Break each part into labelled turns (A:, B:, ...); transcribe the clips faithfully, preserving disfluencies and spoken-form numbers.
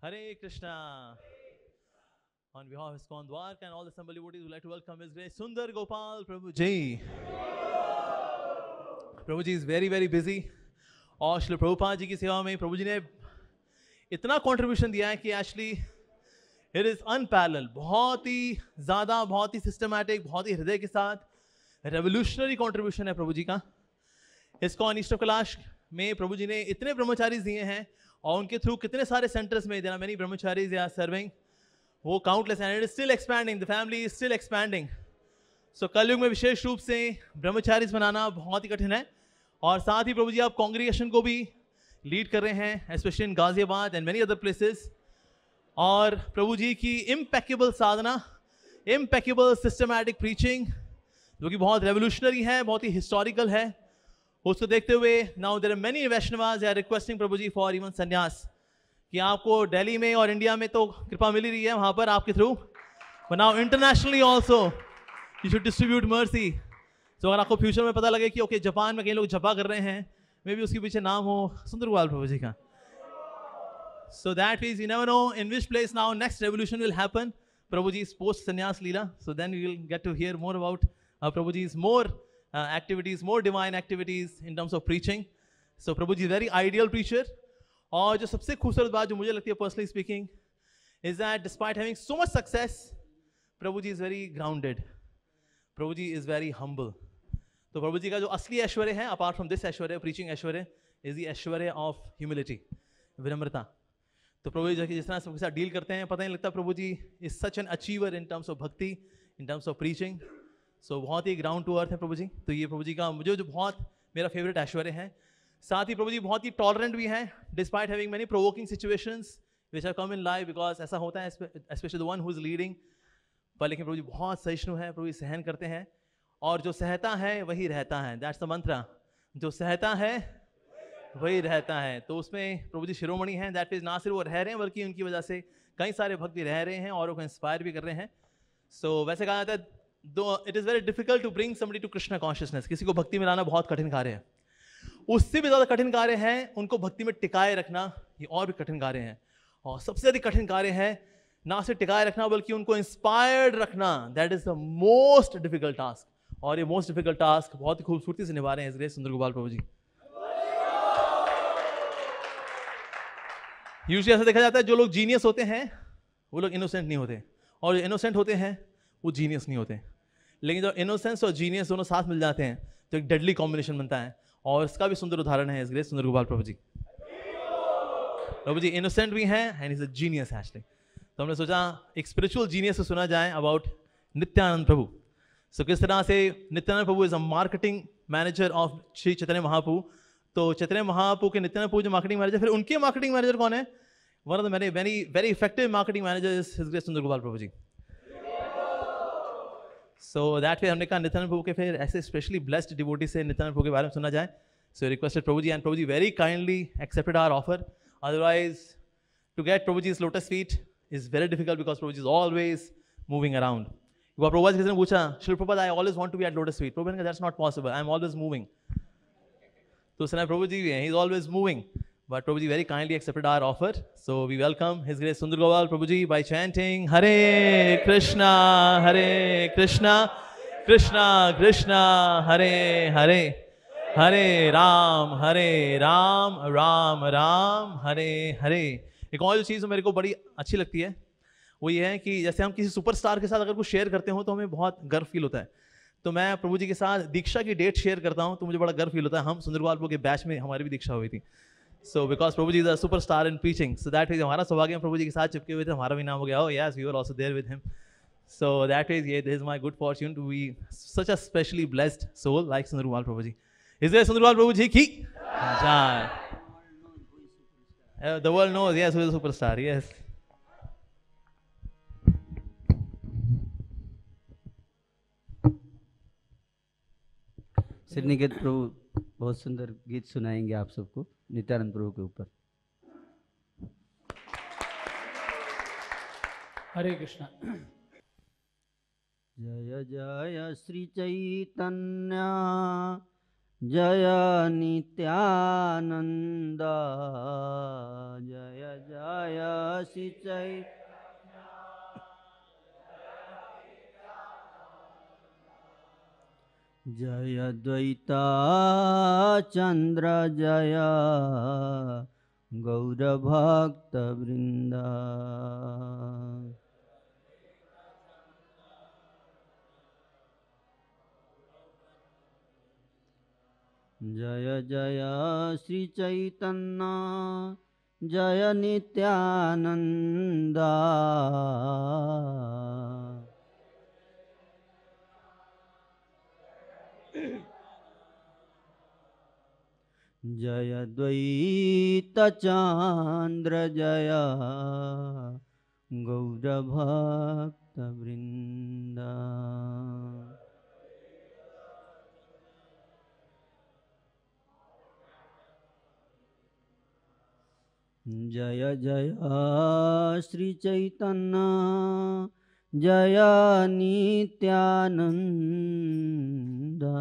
A: Hare Krishna. On behalf of ISKCON Dwarka and all the assembly devotees, we would like to welcome His Grace Sundar Gopal Prabhu Ji. Prabhu Ji is very very busy. और श्री प्रभुपाद जी की सेवा में प्रभु जी ने इतना contribution दिया है कि actually it is unparalleled, बहुत ही ज़्यादा, बहुत ही सिस्टमैटिक, बहुत ही हृदय के साथ रेवोल्यूशनरी कंट्रीब्यूशन है प्रभु जी का। ISKCON ईस्ट ऑफ कैलाश में प्रभु जी ने इतने ब्रह्मचारीज दिए हैं और उनके थ्रू कितने सारे सेंटर्स में there are many brahmacharis they are serving, वो countless and it is still expanding, the family is still expanding. So कलयुग में विशेष रूप से ब्रह्मचारीज बनाना बहुत ही कठिन है। और साथ ही प्रभु जी आप कांग्रीगेशन को भी लीड कर रहे हैं, specially in Ghaziabad and many other places. और प्रभु जी की इम्पेकेबल साधना, इम्पेकेबल सिस्टमैटिक प्रीचिंग जो कि बहुत रेवोल्यूशनरी है, बहुत ही हिस्टोरिकल है, उसको देखते हुए now there are many Vaishnavas are requesting Prabhu ji for even sannyas, कि आपको दिल्ली में और इंडिया में तो कृपा मिल ही रही है वहाँ पर आपके through, but now internationally also you should distribute mercy. तो अगर आपको फ्यूचर में पता लगे कि ओके जापान में कई लोग जपा कर रहे हैं, मे बी उसके पीछे नाम हो सुंदर गोपाल प्रभु जी का। So that means you never know in which place now next revolution will happen. Prabhu ji post sannyas leela, so then we will get to hear more about Prabhu ji is more activities, more divine activities in terms of preaching. So Prabhu ji very ideal preacher. और जो सबसे खूबसूरत बात जो मुझे लगती है personally speaking is that despite having so much success, Prabhu ji is very grounded, Prabhu ji is very humble. तो प्रभु जी का जो असली ऐश्वर्य है, apart from this aishwarya, preaching aishwarya, is the aishwarya of humility, विनम्रता। तो प्रभु जी जिस तरह सबके साथ डील करते हैं, पता नहीं लगता Prabhu ji is such an achiever in terms of bhakti, in terms of preaching. So बहुत ही ग्राउंड टू अर्थ है प्रभु जी। तो ये प्रभु जी का मुझे जो बहुत मेरा फेवरेट ऐश्वर्य है। साथ ही प्रभु जी बहुत ही टॉलरेंट भी हैं, despite having many provoking situations which are come in life, because ऐसा होता है specially the one who is leading. पर लेकिन प्रभु जी बहुत सहिष्णु है, प्रभु जी सहन करते हैं, और जो सहता है वही रहता है, दैट्स द मंत्र, जो सहता है वही रहता है। तो उसमें प्रभु जी शिरोमणि हैं, दैट मीन्स ना सिर्फ वो रह रहे हैं बल्कि उनकी वजह से कई सारे भक्त भी रह रहे हैं और वो इंस्पायर भी कर रहे हैं। सो so, वैसे कहा जाता है दो it is very difficult to bring somebody to Krishna consciousness, किसी को भक्ति में लाना बहुत कठिन कार्य है। उससे भी ज़्यादा कठिन कार्य है उनको भक्ति में टिकाए रखना, ये और भी कठिन कार्य है। और सबसे अधिक कठिन कार्य है ना सिर्फ टिकाए रखना बल्कि उनको इंस्पायर्ड रखना, that is the most difficult task. और ये मोस्ट डिफिकल्ट टास्क बहुत ही खूबसूरती से निभा रहे हैं ग्रेस सुंदर गोपाल प्रभु जी। यूजुअली ऐसा देखा जाता है जो लोग जीनियस होते हैं वो लोग इनोसेंट नहीं होते, और जो इनोसेंट होते हैं वो जीनियस नहीं होते। लेकिन जब इनोसेंस और जीनियस दोनों साथ मिल जाते हैं तो एक डेडली कॉम्बिनेशन बनता है, और इसका भी सुंदर उदाहरण है ग्रेस सुंदर गोपाल प्रभु जी। प्रभु जी इनोसेंट भी हैं and is a genius actually. तो हमने सोचा एक स्पिरिचुअल जीनियस से सुना जाए about Nityananda Prabhu. So so, किस तरह से Nityananda Prabhu is a marketing manager of Shri Chaitanya Mahaprabhu. तो चैतन्य महाप्रभु के नित्यानंद प्रभु जो मार्केटिंग मैनेजर, फिर उनके मार्केटिंग मैनेजर कौन है? One of the very very very effective marketing manager is his grace Sundar Gopal Prabhu ji. So that way हमने कहा नित्यानंद प्रभु के फिर ऐसे स्पेशली ब्लेस्ड डिवोटी से नित्यानंद प्रभु के बारे में सुना जाए। So requested Prabhu ji, and Prabhu ji very kindly accepted our offer. Otherwise to get Prabhu जी's lotus feet is very difficult because Prabhuji is always moving around. एक बार प्रभुपाद किसी ने पूछा, Shri Prabhupada I always want to be at lotus feet. Prabhupada ने कहा that's not possible, I am always moving. तो उसने प्रभु जी भी हैं, he is always moving. But Prabhuji very kindly accepted our offer. So we welcome His Grace Sundar Gopal Prabhuji by chanting Hare Krishna, Hare Krishna, Krishna Krishna, Hare Hare, Hare Ram, Hare Ram, Ram Ram, Hare Hare. एक और जो चीज़ मेरे को बड़ी अच्छी लगती है वो ये है कि जैसे हम किसी सुपरस्टार के साथ अगर कुछ शेयर करते हो तो हमें बहुत गर्व फील होता है। तो मैं प्रभु जी के साथ दीक्षा की डेट शेयर करता हूँ तो मुझे बड़ा गर्व फील होता है। हम सुंदर गोपाल प्रभु के बैच में हमारी भी दीक्षा हुई थी। So because Prabhu ji is a superstar in preaching, so that is हमारा सौभाग्य प्रभु जी के साथ चिपके हुए थे, हमारा भी नाम हो गया। Oh yes, we were also there with him. So that is ये this is my good fortune to be such a specially blessed soul like Sundar Gopal Prabhu ji. Is there Sundar Gopal Prabhu ji की जय। The world knows, yes, who is a superstar, yes.
B: Shri Niket प्रभु बहुत सुंदर गीत सुनाएंगे आप सबको नित्यानंद प्रभु के ऊपर।
C: हरे कृष्णा।
B: जय जय श्री चैतन्य जय नित्यानंद, जय जय श्री चै जय द्वैता चंद्र जय गौरभक्त वृंदा। जय जय श्री चैतन्य जय नित्यानंदा। जय द्वैत चंद्र जय गौरभक्त वृंदा। जय जय श्री चैतन्य जय नित्यानंदा।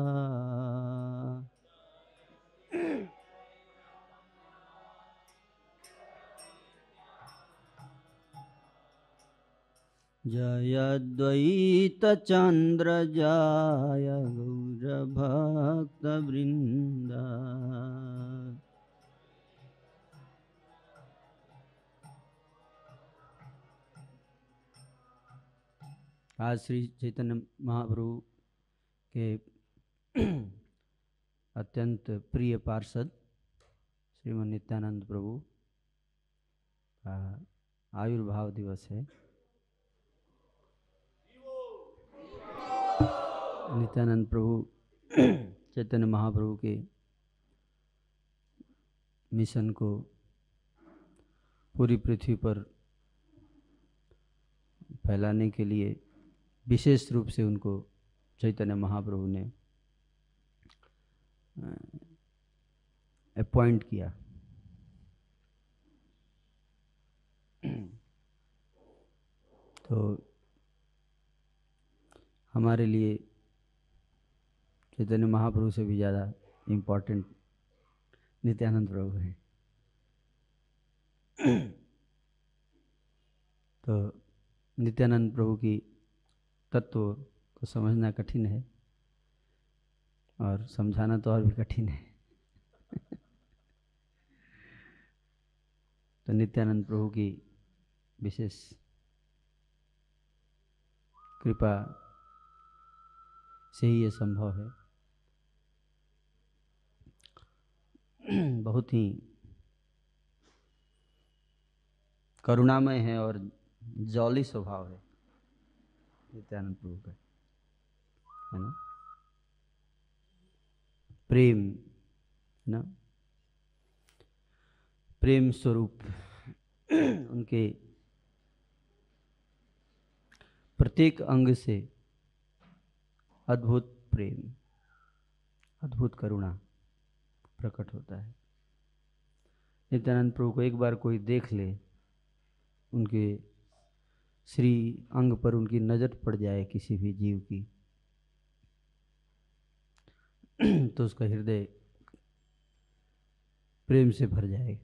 B: जय द्वैत चंद्र जय गौरभक्त वृंदा। आज श्री चैतन्य महाप्रभु के अत्यंत प्रिय पार्षद श्रीमन नित्यानंद प्रभु का आयुर्भाव दिवस है। नित्यानंद प्रभु चैतन्य महाप्रभु के मिशन को पूरी पृथ्वी पर फैलाने के लिए विशेष रूप से उनको चैतन्य महाप्रभु ने अपॉइंट किया। तो हमारे लिए चैतन्य महाप्रभु से भी ज़्यादा इम्पोर्टेंट नित्यानंद प्रभु हैं। तो नित्यानंद प्रभु की तत्व को समझना कठिन है और समझाना तो और भी कठिन है। तो नित्यानंद प्रभु की विशेष कृपा से ही ये संभव है। बहुत ही करुणामय है और जॉली स्वभाव है नित्यानंद प्रभु का, है ना। प्रेम, है ना, प्रेम स्वरूप उनके प्रत्येक अंग से अद्भुत प्रेम, अद्भुत करुणा प्रकट होता है। नित्यानंद प्रभु को एक बार कोई देख ले, उनके श्री अंग पर उनकी नज़र पड़ जाए किसी भी जीव की, तो उसका हृदय प्रेम से भर जाए।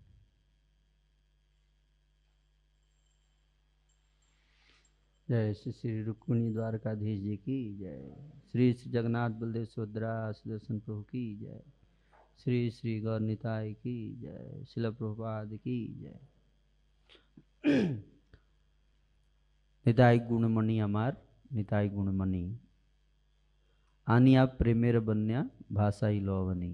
B: जय श्री श्री रुक्मिणी द्वारकाधीश जी की जय। श्री श्री जगन्नाथ बलदेव सुभद्रा सुदर्शन प्रभु की जय। श्री श्री गौर निताय की जय। शिला प्रभुपाद की जय। निताय गुणमणि अमार निताय गुणमणि आनिया प्रेमेर बन्या भाषाई लोवनी,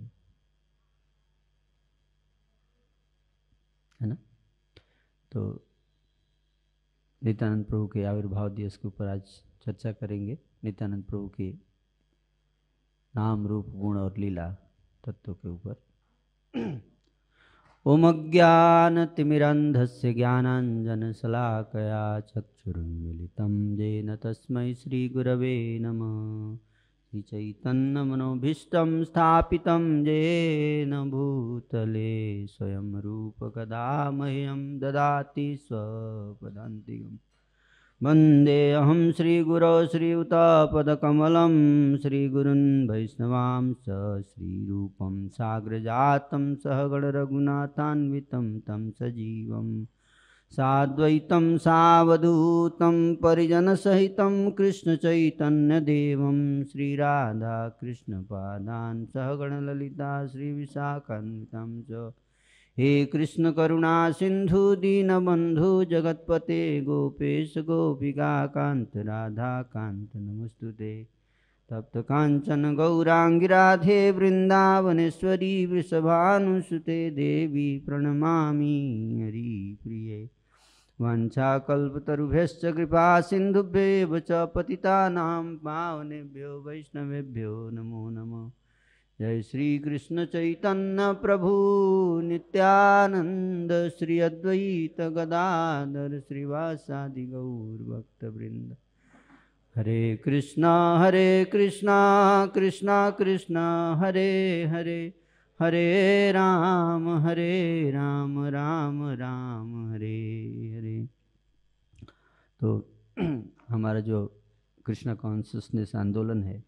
B: है ना। तो नित्यानंद प्रभु के आविर्भाव दिवस के ऊपर आज चर्चा करेंगे। नित्यानंद प्रभु के नाम रूप गुण और लीला तत्व के ऊपर। ओम ज्ञानतिमिरन्धस्य ज्ञानाञ्जनशलाकया चक्षुरुन्मीलितं येन तस्मै श्रीगुरवे नमः। श्रीचैतन्यमनोभीष्टं स्थापितं येन भूतले स्वयं रूपकदा मह्यं ददाति स्वपदान्तिकम्। वन्देऽहं श्रीगुरौ श्रीयुतपदकमलं श्रीगुरुन् वैष्णवांश्च श्रीरूपं साग्रजातं सहगणरघुनाथान्वितं तं सजीवं साद्वैतं सावधूतं परिजनसहितं कृष्णचैतन्यदेवं श्रीराधाकृष्णपादान् सहगणललिता श्रीविशाखान्वितं च। हे कृष्ण करुणा सिंधु दीनबंधु जगतपते गोपेश गोपिका कांत राधा कांत नमस्तुते। तप्त कांचन गौरांगी राधे वृंदावनेश्वरी वृषभानुसुते देवी प्रणमामि हरिप्रिये। वाञ्छाकल्पतरुभ्यश्च कृपा सिन्धुभ्येव च पतितानां पावनेभ्यो वैष्णवेभ्यो नमो नमः। जय श्री कृष्ण चैतन्य प्रभु नित्यानंद श्री अद्वैत गदाधर श्रीवासादि गौर भक्तवृंद। हरे कृष्णा हरे कृष्णा कृष्णा कृष्णा हरे हरे हरे राम हरे राम राम राम हरे हरे। तो हमारा जो कृष्णा कॉन्शियसनेस आंदोलन है,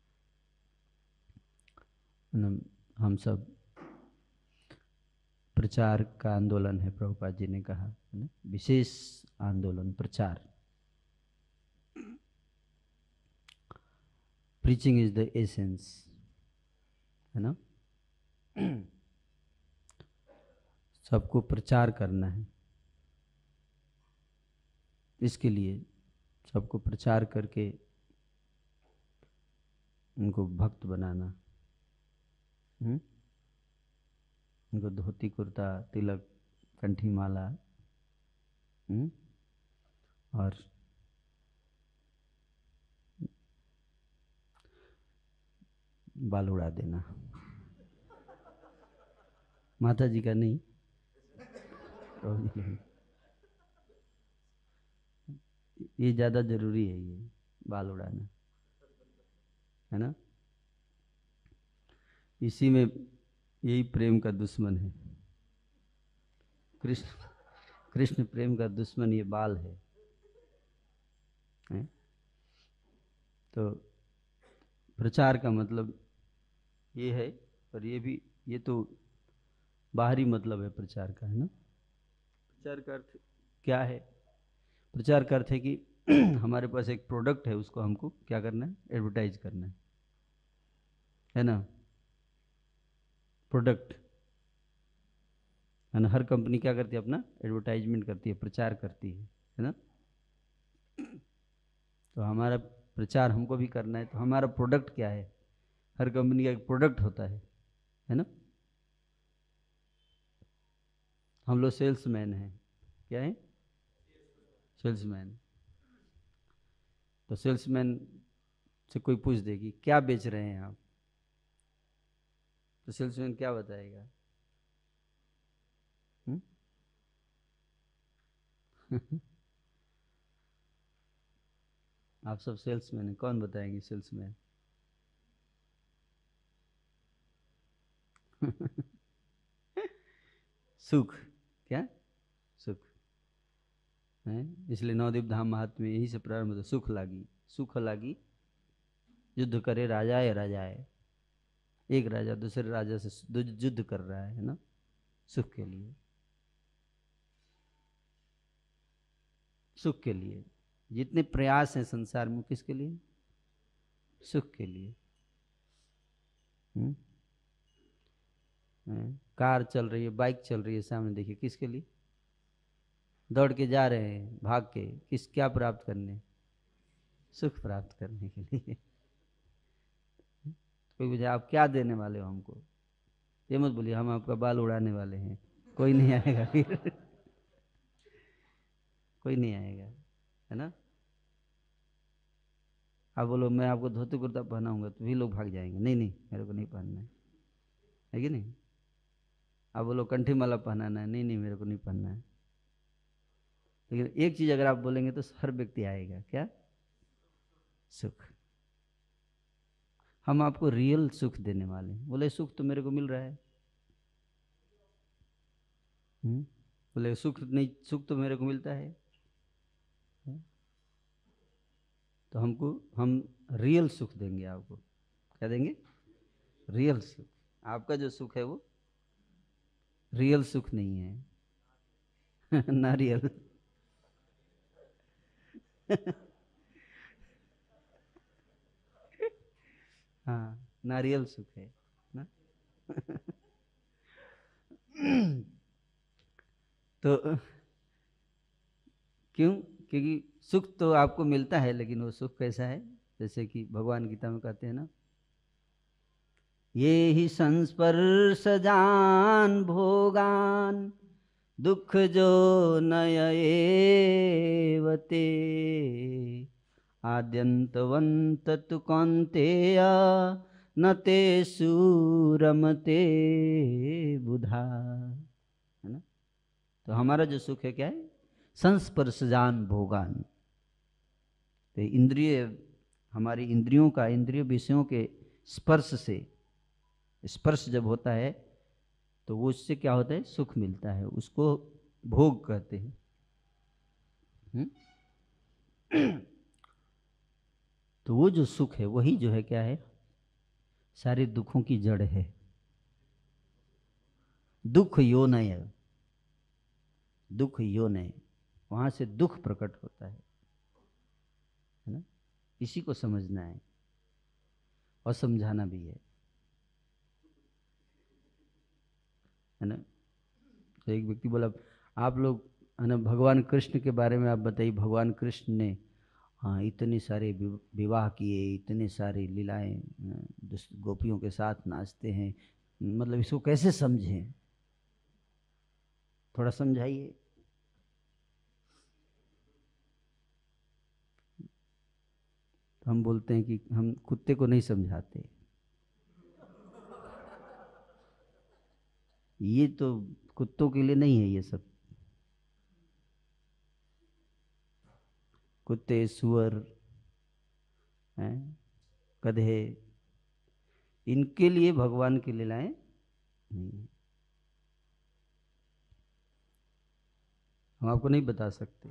B: हम सब प्रचार का आंदोलन है। प्रभुपाद जी ने कहा है ना, विशेष आंदोलन प्रचार। प्रीचिंग इज द एसेंस, है ना। सबको प्रचार करना है, इसके लिए सबको प्रचार करके उनको भक्त बनाना, हम्म उनको धोती कुर्ता तिलक कंठी माला हम्म और बाल उड़ा देना। माता जी का नहीं, ये ज़्यादा जरूरी है, ये बाल उड़ाना, है ना। इसी में यही प्रेम का दुश्मन है। कृष्ण कृष्ण प्रेम का दुश्मन ये बाल है, है? तो प्रचार का मतलब ये है, और ये भी ये तो बाहरी मतलब है प्रचार का, है ना। प्रचार का अर्थ क्या है? प्रचार का अर्थ है कि हमारे पास एक प्रोडक्ट है, उसको हमको क्या करना है? एडवर्टाइज करना है, है ना। प्रोडक्ट है ना, हर कंपनी क्या करती है? अपना एडवर्टाइजमेंट करती है, प्रचार करती है, है ना। तो हमारा प्रचार हमको भी करना है, तो हमारा प्रोडक्ट क्या है? हर कंपनी का एक प्रोडक्ट होता है, है ना। हम लोग सेल्समैन हैं, क्या है? सेल्समैन। तो सेल्समैन से कोई पूछ देगी क्या बेच रहे हैं आप, तो सेल्समैन क्या बताएगा? आप सब सेल्समैन हैं, कौन बताएंगे सेल्समैन? सुख, क्या सुख है। इसलिए नवदीप धाम महात्म्य में यही से प्रारंभ होता, सुख लागी सुख लागी युद्ध करे राजा या राजाए। एक राजा दूसरे राजा से युद्ध कर रहा है, है ना, सुख के लिए, सुख के लिए। जितने प्रयास हैं संसार में, किसके लिए? सुख के लिए। हुँ? कार चल रही है, बाइक चल रही है सामने, देखिए किसके लिए? दौड़ के जा रहे हैं, भाग के, किस क्या प्राप्त करने? सुख प्राप्त करने के लिए। कोई पूछे आप क्या देने वाले हो हमको, ये मत बोलिए हम आपका बाल उड़ाने वाले हैं, कोई नहीं आएगा फिर। कोई नहीं आएगा, है ना। आप बोलो मैं आपको धोती कुर्ता पहनाऊंगा, तो भी लोग भाग जाएंगे, नहीं नहीं मेरे को नहीं पहनना है, है कि नहीं। आप बोलो कंठी माला पहनाना है, नहीं नहीं मेरे को नहीं पहनना है। लेकिन एक चीज अगर आप बोलेंगे तो हर व्यक्ति आएगा, क्या? सुख। हम आपको रियल सुख देने वाले हैं। बोले सुख तो मेरे को मिल रहा है, हुँ? बोले सुख नहीं, सुख तो मेरे को मिलता है, तो हमको हम रियल सुख देंगे आपको। क्या देंगे? रियल सुख। आपका जो सुख है वो रियल सुख नहीं है, नारियल। हाँ, नारियल सुख है ना। तो क्यों? क्योंकि सुख तो आपको मिलता है, लेकिन वो सुख कैसा है? जैसे कि भगवान गीता में कहते हैं ना, ये ही संस्पर्श जान भोगान दुख जो नयेवते आद्यंतवंत तु कौन्तेय न ते सूरमते बुधा। है ना? तो हमारा जो सुख है क्या है? संस्पर्शजान भोगान। तो इंद्रिय, हमारी इंद्रियों का, इंद्रिय विषयों के स्पर्श से, स्पर्श जब होता है तो वो उससे क्या होता है? सुख मिलता है, उसको भोग कहते हैं। हुँ? तो वो जो सुख है वही जो है क्या है? सारे दुखों की जड़ है। दुख योनय, दुख योनय, वहां से दुख प्रकट होता है, है ना? इसी को समझना है और समझाना भी है, है ना? तो एक व्यक्ति बोला, आप लोग है ना भगवान कृष्ण के बारे में आप बताइए, भगवान कृष्ण ने हाँ इतने सारे विवाह किए, इतने सारी लीलाएं, गोपियों के साथ नाचते हैं, मतलब इसको कैसे समझें? थोड़ा समझाइए। तो हम बोलते हैं कि हम कुत्ते को नहीं समझाते, ये तो कुत्तों के लिए नहीं है ये सब। कुत्ते, सुअर, हैं, गधे, इनके लिए भगवान की लीलाएं नहीं है। हम आपको नहीं बता सकते।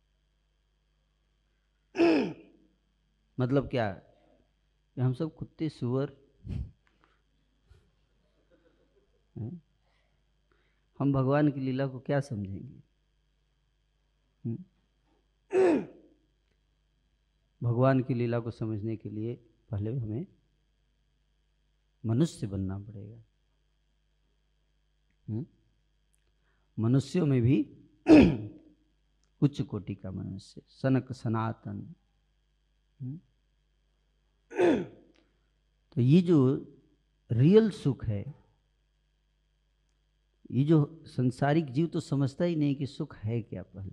B: मतलब क्या कि हम सब कुत्ते, सुअर हैं? हम भगवान की लीला को क्या समझेंगे? भगवान की लीला को समझने के लिए पहले हमें मनुष्य बनना पड़ेगा। मनुष्यों में भी उच्च कोटि का मनुष्य, सनक सनातन। तो ये जो रियल सुख है, ये जो संसारिक जीव तो समझता ही नहीं कि सुख है क्या। पहले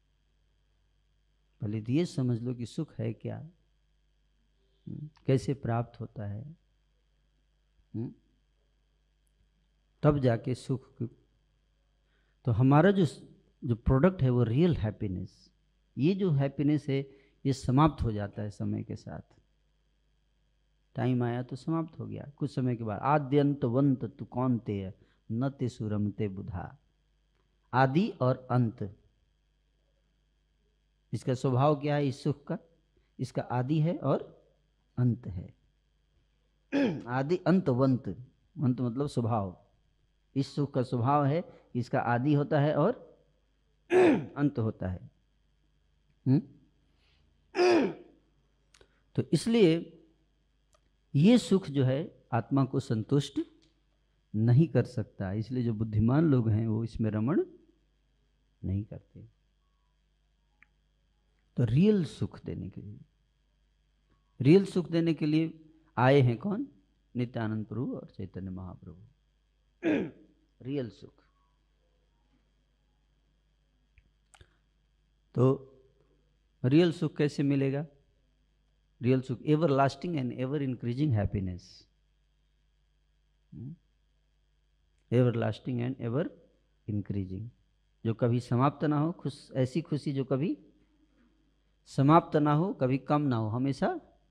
B: पहले तो ये समझ लो कि सुख है क्या, कैसे प्राप्त होता है, तब जाके सुख। तो हमारा जो जो प्रोडक्ट है वो रियल हैप्पीनेस, ये जो हैप्पीनेस है ये समाप्त हो जाता है समय के साथ। टाइम आया तो समाप्त हो गया, कुछ समय के बाद। आद्यंतवंत तु कौन्तेय न ते सुरमते बुधा। आदि और अंत, इसका स्वभाव क्या है इस सुख का? इसका आदि है और अंत है। आदि अंतवंत, अंत मतलब स्वभाव। इस सुख का स्वभाव है, इसका आदि होता है और अंत होता है। हुँ? तो इसलिए ये सुख जो है आत्मा को संतुष्ट नहीं कर सकता, इसलिए जो बुद्धिमान लोग हैं वो इसमें रमण नहीं करते। तो रियल सुख देने के लिए, रियल सुख देने के लिए आए हैं कौन? नित्यानंद प्रभु और चैतन्य महाप्रभु। रियल सुख। तो रियल सुख कैसे मिलेगा? Real sukh everlasting and everincreasing happiness, everlasting and everincreasing, जो कभी समाप्त ना हो। खुश, ऐसी खुशी जो कभी समाप्त ना हो, कभी कम ना हो, हमेशा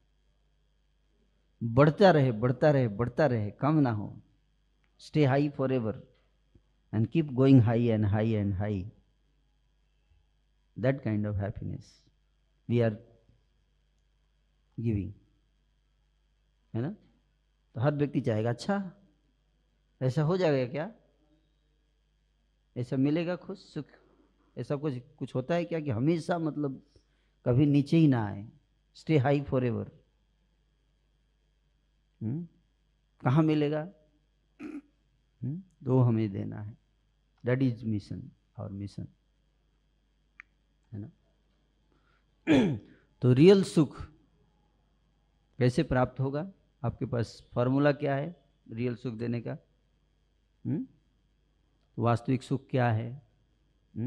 B: बढ़ता रहे, बढ़ता रहे, बढ़ता रहे, कम ना हो। Stay high forever and keep going high and high and high. That kind of happiness we are giving, है ना? तो हर व्यक्ति चाहेगा अच्छा ऐसा हो जाएगा क्या, ऐसा मिलेगा खुश सुख, ऐसा कुछ कुछ होता है क्या कि हमेशा मतलब कभी नीचे ही ना आए, स्टे हाई फॉर एवर? कहाँ मिलेगा? हुँ? तो हमें देना है, दैट इज मिशन, और मिशन है ना। तो रियल सुख कैसे प्राप्त होगा? आपके पास फॉर्मूला क्या है रियल सुख देने का? हुँ? वास्तविक सुख क्या है? हुँ?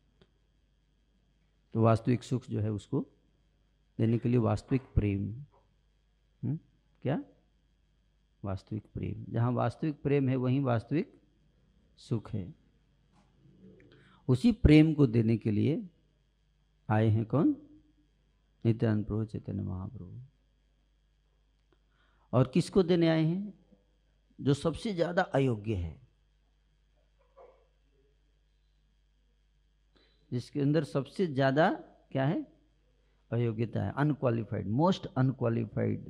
B: तो वास्तविक सुख जो है उसको देने के लिए वास्तविक प्रेम। हुँ? क्या? वास्तविक प्रेम। जहाँ वास्तविक प्रेम है वहीं वास्तविक सुख है। उसी प्रेम को देने के लिए आए हैं कौन? नित्यानंद प्रभु चैतन्य महाप्रभु। और किसको देने आए हैं? जो सबसे ज्यादा अयोग्य है, जिसके अंदर सबसे ज्यादा क्या है? अयोग्यता है, अनक्वालिफाइड, मोस्ट अनक्वालिफाइड।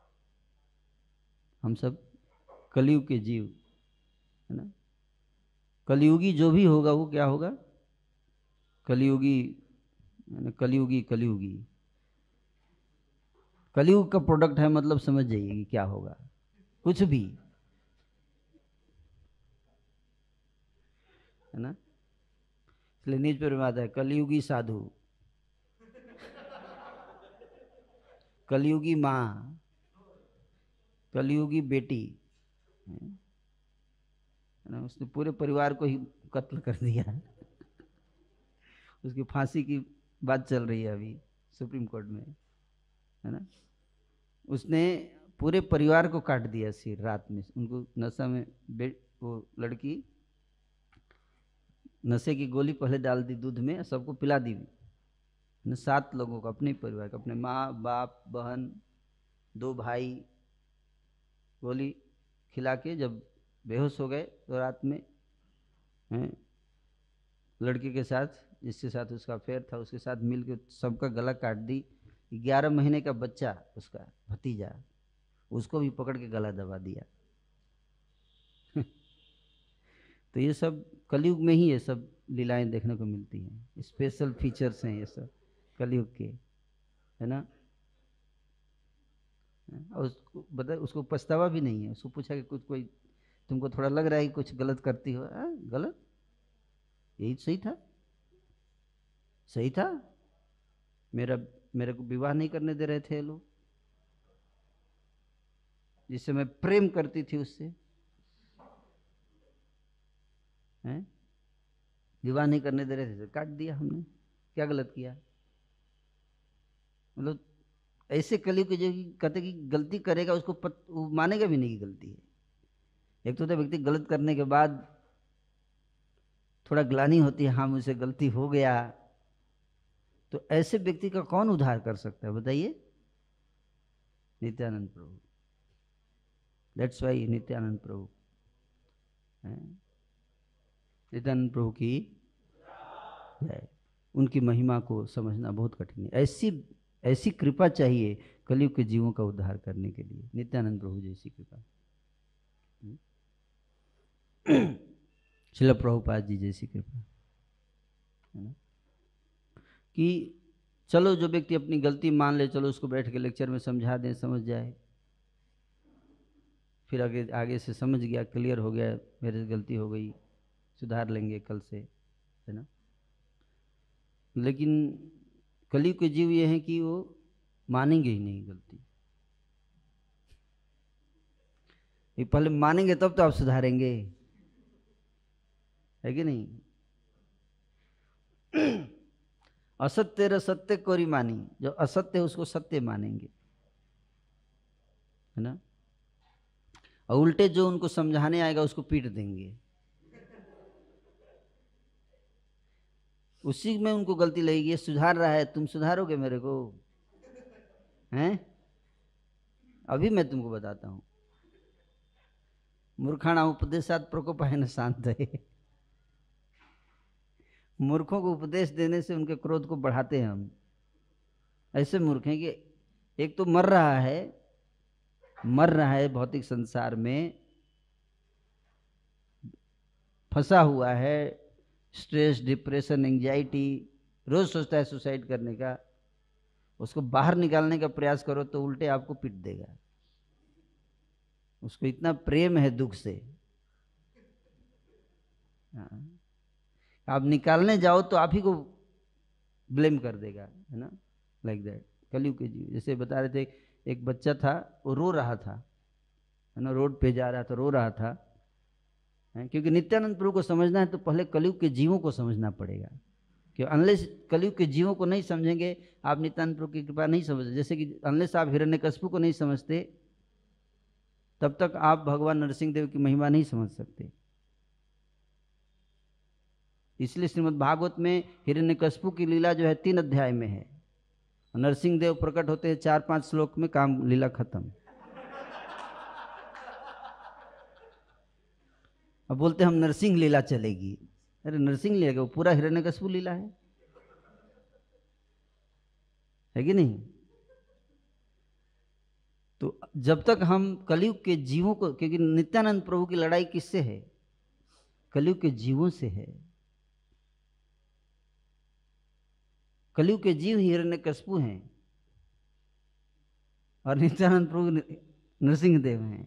B: हम सब कलयुग के जीव है ना। कलयुगी जो भी होगा वो क्या होगा? कलयुगी, कलयुगी कलयुगी कलयुग का प्रोडक्ट है, मतलब समझ जाइए कि क्या होगा। कुछ भी है ना। इसलिए न्यूज पेपर में आता है कलयुगी साधु, कलयुगी माँ, कलयुगी बेटी है ना। उसने पूरे परिवार को ही कत्ल कर दिया है। उसकी फांसी की बात चल रही है अभी सुप्रीम कोर्ट में है ना। उसने पूरे परिवार को काट दिया सिर रात में। उनको नशा में बे वो लड़की नशे की गोली पहले डाल दी दूध में, सबको पिला दी ने, सात लोगों को, अपने परिवार को, अपने माँ बाप बहन दो भाई, गोली खिला के जब बेहोश हो गए तो रात में हैं, लड़के के साथ जिसके साथ उसका अफेयर था उसके साथ मिलकर सबका गला काट दी। ग्यारह महीने का बच्चा उसका भतीजा, उसको भी पकड़ के गला दबा दिया। तो ये सब कलयुग में ही ये सब लीलाएं देखने को मिलती हैं, स्पेशल फीचर्स हैं ये सब कलयुग के है ना। और उसको बता, उसको पछतावा भी नहीं है। उसको पूछा कि कुछ कोई तुमको थोड़ा लग रहा है कि कुछ गलत करती हो? आ, गलत? यही सही था, सही था। मेरा मेरे को विवाह नहीं करने दे रहे थे लोग, जिससे मैं प्रेम करती थी उससे, हैं? विवाह नहीं करने दे रहे थे, काट दिया हमने। क्या गलत किया? मतलब ऐसे कलयुग के जो कहते कि गलती करेगा उसको पत, वो मानेगा भी नहीं कि गलती है। एक तो, तो व्यक्ति गलत करने के बाद थोड़ा ग्लानि होती है, हाँ मुझसे गलती हो गया, तो ऐसे व्यक्ति का कौन उद्धार कर सकता है बताइए? नित्यानंद प्रभु। दैट्स वाई नित्यानंद प्रभु, नित्यानंद प्रभु की जय। उनकी महिमा को समझना बहुत कठिन है। ऐसी ऐसी कृपा चाहिए कलयुग के जीवों का उद्धार करने के लिए, नित्यानंद प्रभु जैसी कृपा, श्रील प्रभुपाद जी जैसी कृपा है ना। कि चलो जो व्यक्ति अपनी गलती मान ले, चलो उसको बैठ के लेक्चर में समझा दें, समझ जाए, फिर आगे आगे से समझ गया, क्लियर हो गया, मेरे से गलती हो गई, सुधार लेंगे कल से है ना। लेकिन कलयुग के जीव ये हैं कि वो मानेंगे ही नहीं गलती। ये पहले मानेंगे तब तो आप सुधारेंगे, है कि नहीं? असत्य र सत्य कोरी मानी, जो असत्य है उसको सत्य मानेंगे है ना। और उल्टे जो उनको समझाने आएगा उसको पीट देंगे, उसी में उनको गलती लगेगी। ये सुधार रहा है, तुम सुधारोगे मेरे को हैं? अभी मैं तुमको बताता हूं, मूर्खाणा उपदेशात प्रकोपायन शांत है। मूर्खों को उपदेश देने से उनके क्रोध को बढ़ाते हैं हम। ऐसे मूर्ख हैं कि एक तो मर रहा है, मर रहा है भौतिक संसार में, फंसा हुआ है, स्ट्रेस, डिप्रेशन, एंजाइटी, रोज सोचता है सुसाइड करने का, उसको बाहर निकालने का प्रयास करो तो उल्टे आपको पीट देगा। उसको इतना प्रेम है दुख से, हाँ। आप निकालने जाओ तो आप ही को ब्लेम कर देगा, है ना, लाइक दैट। कलयुग के जीव, जैसे बता रहे थे, एक बच्चा था वो रो रहा था, है ना, रोड पे जा रहा था, रो रहा था, है? क्योंकि नित्यानंद प्रभु को समझना है तो पहले कलयुग के जीवों को समझना पड़ेगा, कि अनलेस कलयुग के जीवों को नहीं समझेंगे आप नित्यानंद प्रभु की कृपा नहीं समझ। जैसे कि अनलेस आप हिरण्यकशिपु को नहीं समझते तब तक आप भगवान नरसिंह देव की महिमा नहीं समझ सकते। इसलिए श्रीमद् भागवत में हिरण्यकशिपु की लीला जो है तीन अध्याय में है, नरसिंह देव प्रकट होते हैं चार पांच श्लोक में, काम लीला खत्म। अब बोलते हम नरसिंह लीला चलेगी, अरे नरसिंह लीला वो पूरा हिरण्यकशिपु लीला है, है कि नहीं? तो जब तक हम कलयुग के जीवों को, क्योंकि नित्यानंद प्रभु की लड़ाई किससे है? कलयुग के जीवों से है। कलयुग के जीव ही हिरण्यकशिपु हैं और नित्यानंद प्रभु नरसिंह देव हैं।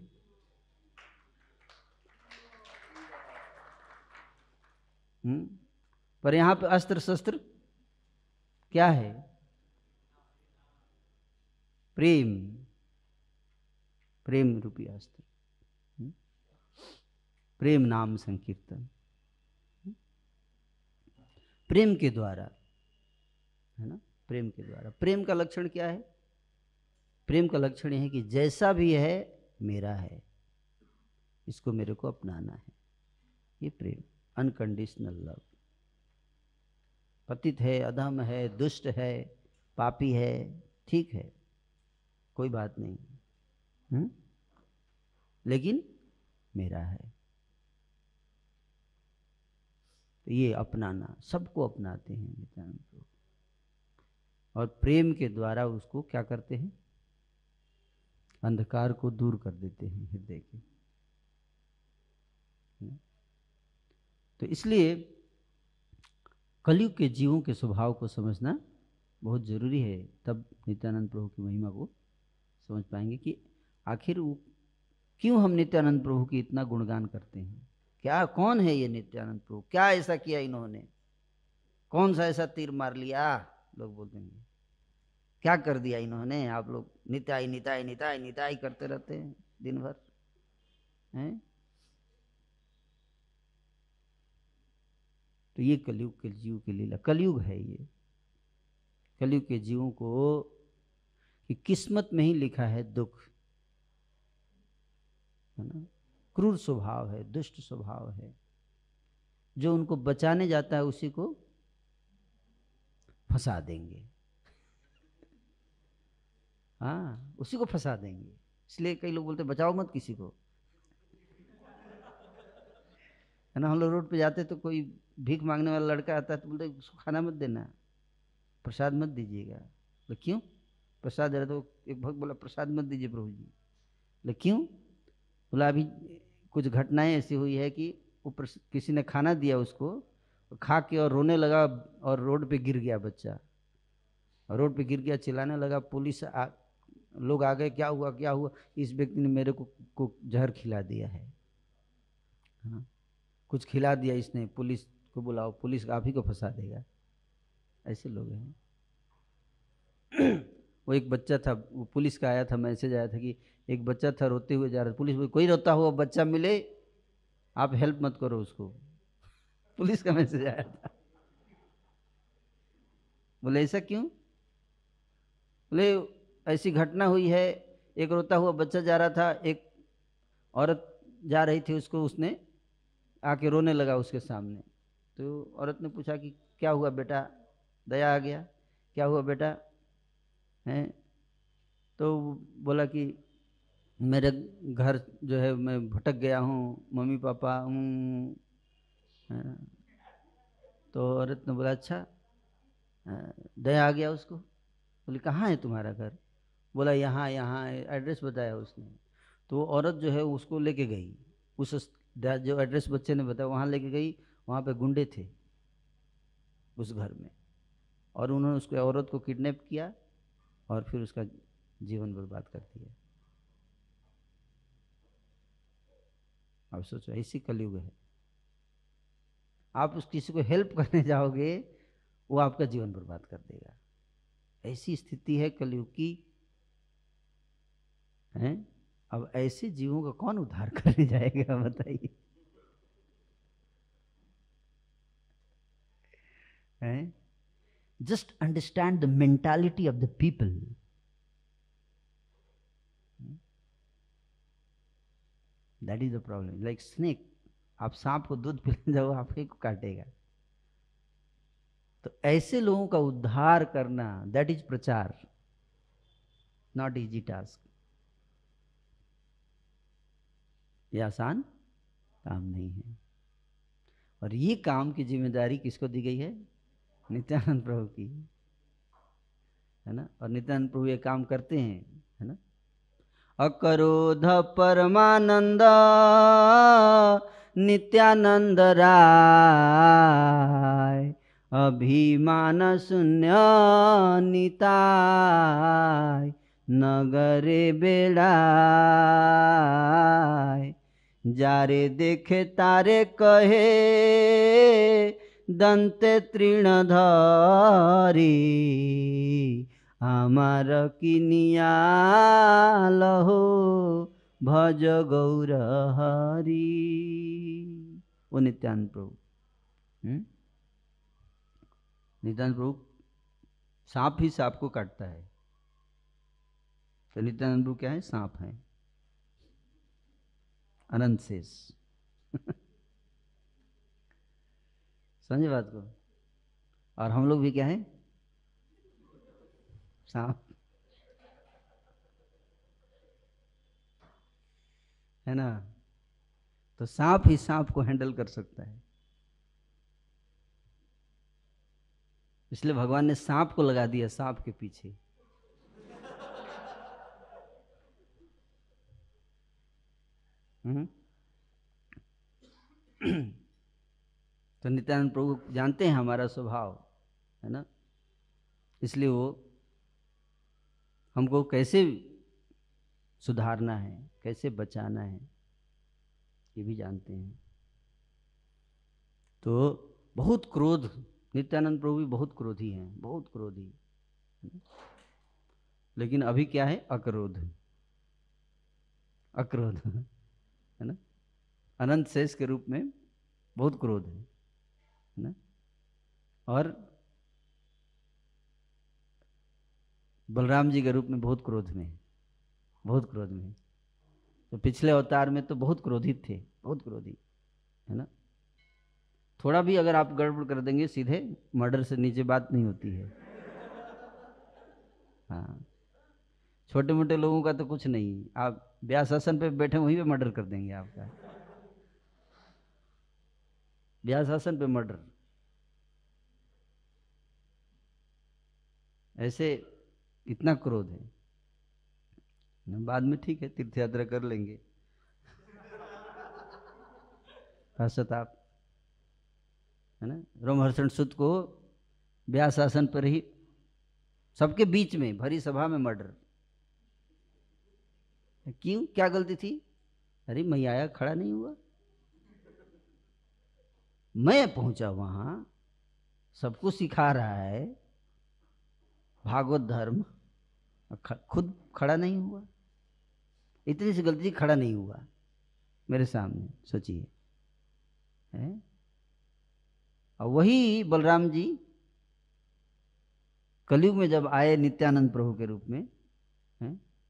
B: हम्म पर यहां पे अस्त्र शस्त्र क्या है? प्रेम, प्रेम रूपी अस्त्र, प्रेम नाम संकीर्तन, प्रेम के द्वारा, है ना, प्रेम के द्वारा। प्रेम का लक्षण क्या है? प्रेम का लक्षण यह है कि जैसा भी है मेरा है, इसको मेरे को अपनाना है, ये प्रेम, अनकंडीशनल लव। पतित है, अधम है, दुष्ट है, पापी है, ठीक है, कोई बात नहीं, हुँ? लेकिन मेरा है, तो ये अपनाना, सबको अपनाते हैं नित्यानंद प्रभु, और प्रेम के द्वारा उसको क्या करते हैं? अंधकार को दूर कर देते हैं हृदय के। तो इसलिए कलयुग के जीवों के स्वभाव को समझना बहुत जरूरी है, तब नित्यानंद प्रभु की महिमा को समझ पाएंगे कि आखिर वो क्यों हम नित्यानंद प्रभु की इतना गुणगान करते हैं। क्या, कौन है ये नित्यानंद प्रभु? क्या ऐसा किया इन्होंने? कौन सा ऐसा तीर मार लिया? लोग बोलते हैं क्या कर दिया इन्होंने? आप लोग निताई निताई निताई निताई करते रहते हैं दिन भर, हैं? तो ये कलयुग के जीव की लीला, कलयुग है ये। कलयुग के जीवों को कि किस्मत में ही लिखा है दुख, है ना, क्रूर स्वभाव है, दुष्ट स्वभाव है, जो उनको बचाने जाता है उसी को फंसा देंगे, हाँ, उसी को फंसा देंगे। इसलिए कई लोग बोलते बचाओ मत किसी को, है ना। हम लोग रोड पे जाते तो कोई भीख मांगने वाला लड़का आता है तो बोलते उसको खाना मत देना, प्रसाद मत दीजिएगा। तो क्यों? प्रसाद दे रहे तो एक भक्त बोला प्रसाद मत दीजिए प्रभु जी। ले क्यों? बोला अभी कुछ घटनाएं ऐसी हुई है कि ऊपर किसी ने खाना दिया उसको, खा के और रोने लगा और रोड पे गिर गया बच्चा, और रोड पे गिर गया, चिल्लाने लगा, पुलिस आ, लोग आ गए, क्या हुआ क्या हुआ? इस व्यक्ति ने मेरे को, को जहर खिला दिया है, हाँ, कुछ खिला दिया इसने, पुलिस को बुलाओ, पुलिस आप ही को फंसा देगा। ऐसे लोग हैं। वो एक बच्चा था, वो पुलिस का आया था, मैसेज आया था कि एक बच्चा था रोते हुए जा रहा था, पुलिस बोली कोई रोता हुआ बच्चा मिले आप हेल्प मत करो उसको, पुलिस का मैसेज आया था। बोले ऐसा क्यों? बोले ऐसी घटना हुई है, एक रोता हुआ बच्चा जा रहा था, एक औरत जा रही थी, उसको उसने आके रोने लगा उसके सामने। तो औरत ने पूछा कि क्या हुआ बेटा? दया आ गया, क्या हुआ बेटा? हैं? तो बोला कि मेरे घर जो है मैं भटक गया हूँ, मम्मी पापा हूँ। तो औरत ने बोला अच्छा, दया आ गया उसको। बोले कहाँ है तुम्हारा घर? बोला यहाँ यहाँ, एड्रेस बताया उसने। तो औरत जो है उसको लेके गई, उस जो एड्रेस बच्चे ने बताया वहाँ लेके गई। वहाँ पे गुंडे थे, उस घर में, और उन्होंने उसको औरत को किडनैप किया और फिर उसका जीवन बर्बाद कर दिया। अब सोचो, ऐसी कलयुग है। आप उस किसी को हेल्प करने जाओगे, वो आपका जीवन बर्बाद कर देगा। ऐसी स्थिति है कलयुग की, है? अब ऐसे जीवों का कौन उद्धार करने जाएगा, बताइए? हैं? Just understand the mentality of the people. That is the problem. Like snake. आप सांप को दूध पिलाने जाओ, आपके को काटेगा। तो ऐसे लोगों का उद्धार करना, that is प्रचार, not easy task. ये आसान काम नहीं है। और ये काम की जिम्मेदारी किसको दी गई है? नित्यानंद प्रभु की, है ना। और नित्यानंद प्रभु ये काम करते हैं, है ना। अकरोध परमानंद नित्यानंद राय, अभिमान शून्य निताय, नगरे बेड़ाय, जारे देखे तारे कहे, दंते तृणधारी, आमार किनिया लहो, भज गौर हरि। वो नित्यानंद प्रभु, नित्यानंद प्रभु सांप ही सांप को काटता है, तो नित्यानंद प्रभु क्या है? सांप है, अनंत शेष। समझे बात को? और हम लोग भी क्या है? सांप, है ना। तो सांप ही सांप को हैंडल कर सकता है, इसलिए भगवान ने सांप को लगा दिया सांप के पीछे। हम्म। तो नित्यानंद प्रभु जानते हैं हमारा स्वभाव, है ना, इसलिए वो हमको कैसे सुधारना है, कैसे बचाना है, ये भी जानते हैं। तो बहुत क्रोध, नित्यानंद प्रभु भी बहुत क्रोधी हैं, बहुत क्रोधी। लेकिन अभी क्या है? अक्रोध, अक्रोध, है ना। अनंत शेष के रूप में बहुत क्रोध है, है ना। और बलराम जी के रूप में बहुत क्रोध में, बहुत क्रोध में। तो पिछले अवतार में तो बहुत क्रोधित थे, बहुत क्रोधी, है ना। थोड़ा भी अगर आप गड़बड़ कर देंगे, सीधे मर्डर से नीचे बात नहीं होती है। हाँ, छोटे मोटे लोगों का तो कुछ नहीं, आप व्यासासन पे बैठे वहीं पे मर्डर कर देंगे आपका, व्यासासन पे मर्डर। ऐसे इतना क्रोध है। बाद में ठीक है, तीर्थ यात्रा कर लेंगे, पश्चाताप, है ना। रोमहर्षण सुत को व्यास आसन पर ही सबके बीच में भरी सभा में मर्डर। क्यों? क्या गलती थी? अरे मैं आया, खड़ा नहीं हुआ, मैं पहुंचा वहां, सबको सिखा रहा है भागवत धर्म, खुद खड़ा नहीं हुआ। इतनी सी गलती, खड़ा नहीं हुआ मेरे सामने, सोचिए, है। और वही बलराम जी कलयुग में जब आए नित्यानंद प्रभु के रूप में, है,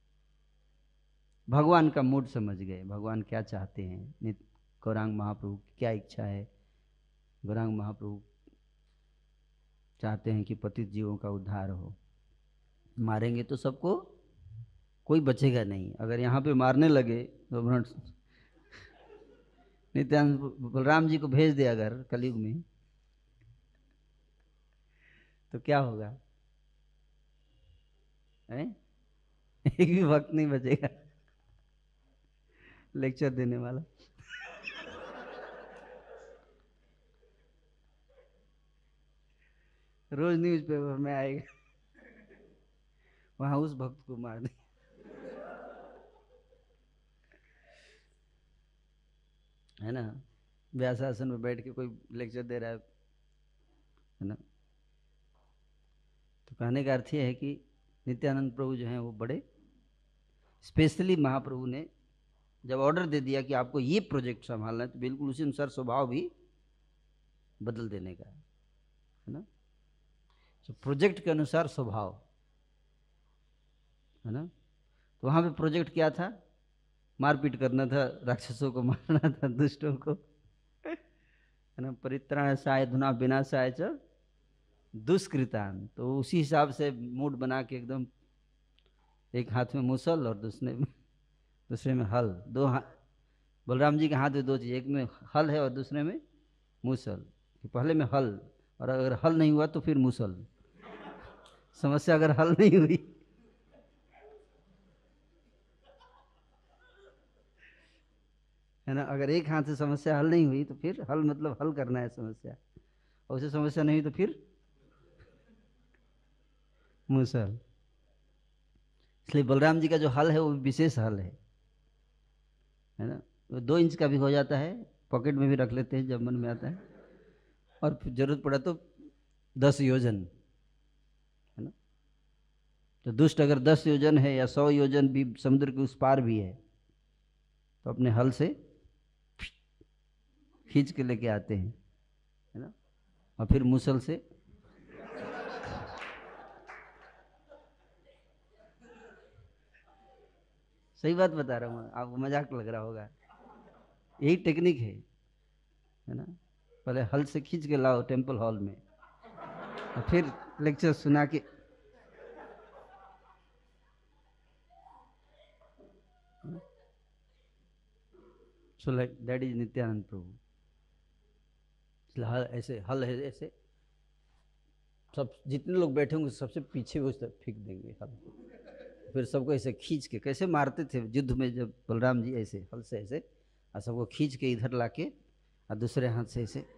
B: भगवान का मूड समझ गए, भगवान क्या चाहते हैं, गौरांग महाप्रभु की क्या इच्छा है। गौरांग महाप्रभु चाहते हैं कि पतित जीवों का उद्धार हो। मारेंगे तो सबको, कोई बचेगा नहीं। अगर यहाँ पे मारने लगे तो नित्यानंद बलराम जी को भेज दे अगर कलयुग में, तो क्या होगा? है? एक भी वक्त नहीं बचेगा लेक्चर देने वाला। रोज न्यूज़पेपर में आएगा, वहां उस भक्त को मार दे। है ना, व्यासासन में बैठ के कोई लेक्चर दे रहा है है ना। तो कहने का अर्थ यह है कि नित्यानंद प्रभु जो हैं वो बड़े स्पेशली महाप्रभु ने जब ऑर्डर दे दिया कि आपको ये प्रोजेक्ट संभालना है, तो बिल्कुल उसी अनुसार स्वभाव भी बदल देने का है ना। तो प्रोजेक्ट के अनुसार स्वभाव है ना। तो वहाँ पे प्रोजेक्ट क्या था? मारपीट करना था, राक्षसों को मारना था, दुष्टों को, है ना। परित्राणाय धुना विनाशाय च दुष्कृतान। तो उसी हिसाब से मूड बना के एकदम, एक हाथ में मुसल और दूसरे में दूसरे में हल। दो हाथ बलराम जी के हाथ में दो चीज, एक में हल है और दूसरे में मुसल। पहले में हल, और अगर हल नहीं हुआ तो फिर मुसल। समस्या अगर हल नहीं हुई है ना, अगर एक हाथ से समस्या हल नहीं हुई तो फिर हल मतलब हल करना है समस्या, और उसे समस्या नहीं हुई तो फिर मुसल। इसलिए बलराम जी का जो हल है वो विशेष हल है है ना। वो दो इंच का भी हो जाता है, पॉकेट में भी रख लेते हैं जब मन में आता है, और फिर जरूरत पड़ा तो दस योजन है ना। तो दुष्ट अगर दस योजन है या सौ योजन भी समुद्र के उस पार भी है, तो अपने हल से खींच के लेके आते हैं है ना, और फिर मुसल से सही बात बता रहा हूँ, आपको मजाक लग रहा होगा, यही टेक्निक है है ना। पहले हल से खींच के लाओ टेम्पल हॉल में, और फिर लेक्चर सुना के so like that is Nityananda Prabhu. हल ऐसे हल है ऐसे, सब जितने लोग बैठे होंगे सबसे पीछे वो फेंक देंगे हल, फिर सबको ऐसे खींच के, कैसे मारते थे युद्ध में जब बलराम जी, ऐसे हल से ऐसे, और सबको खींच के इधर लाके और दूसरे हाथ से ऐसे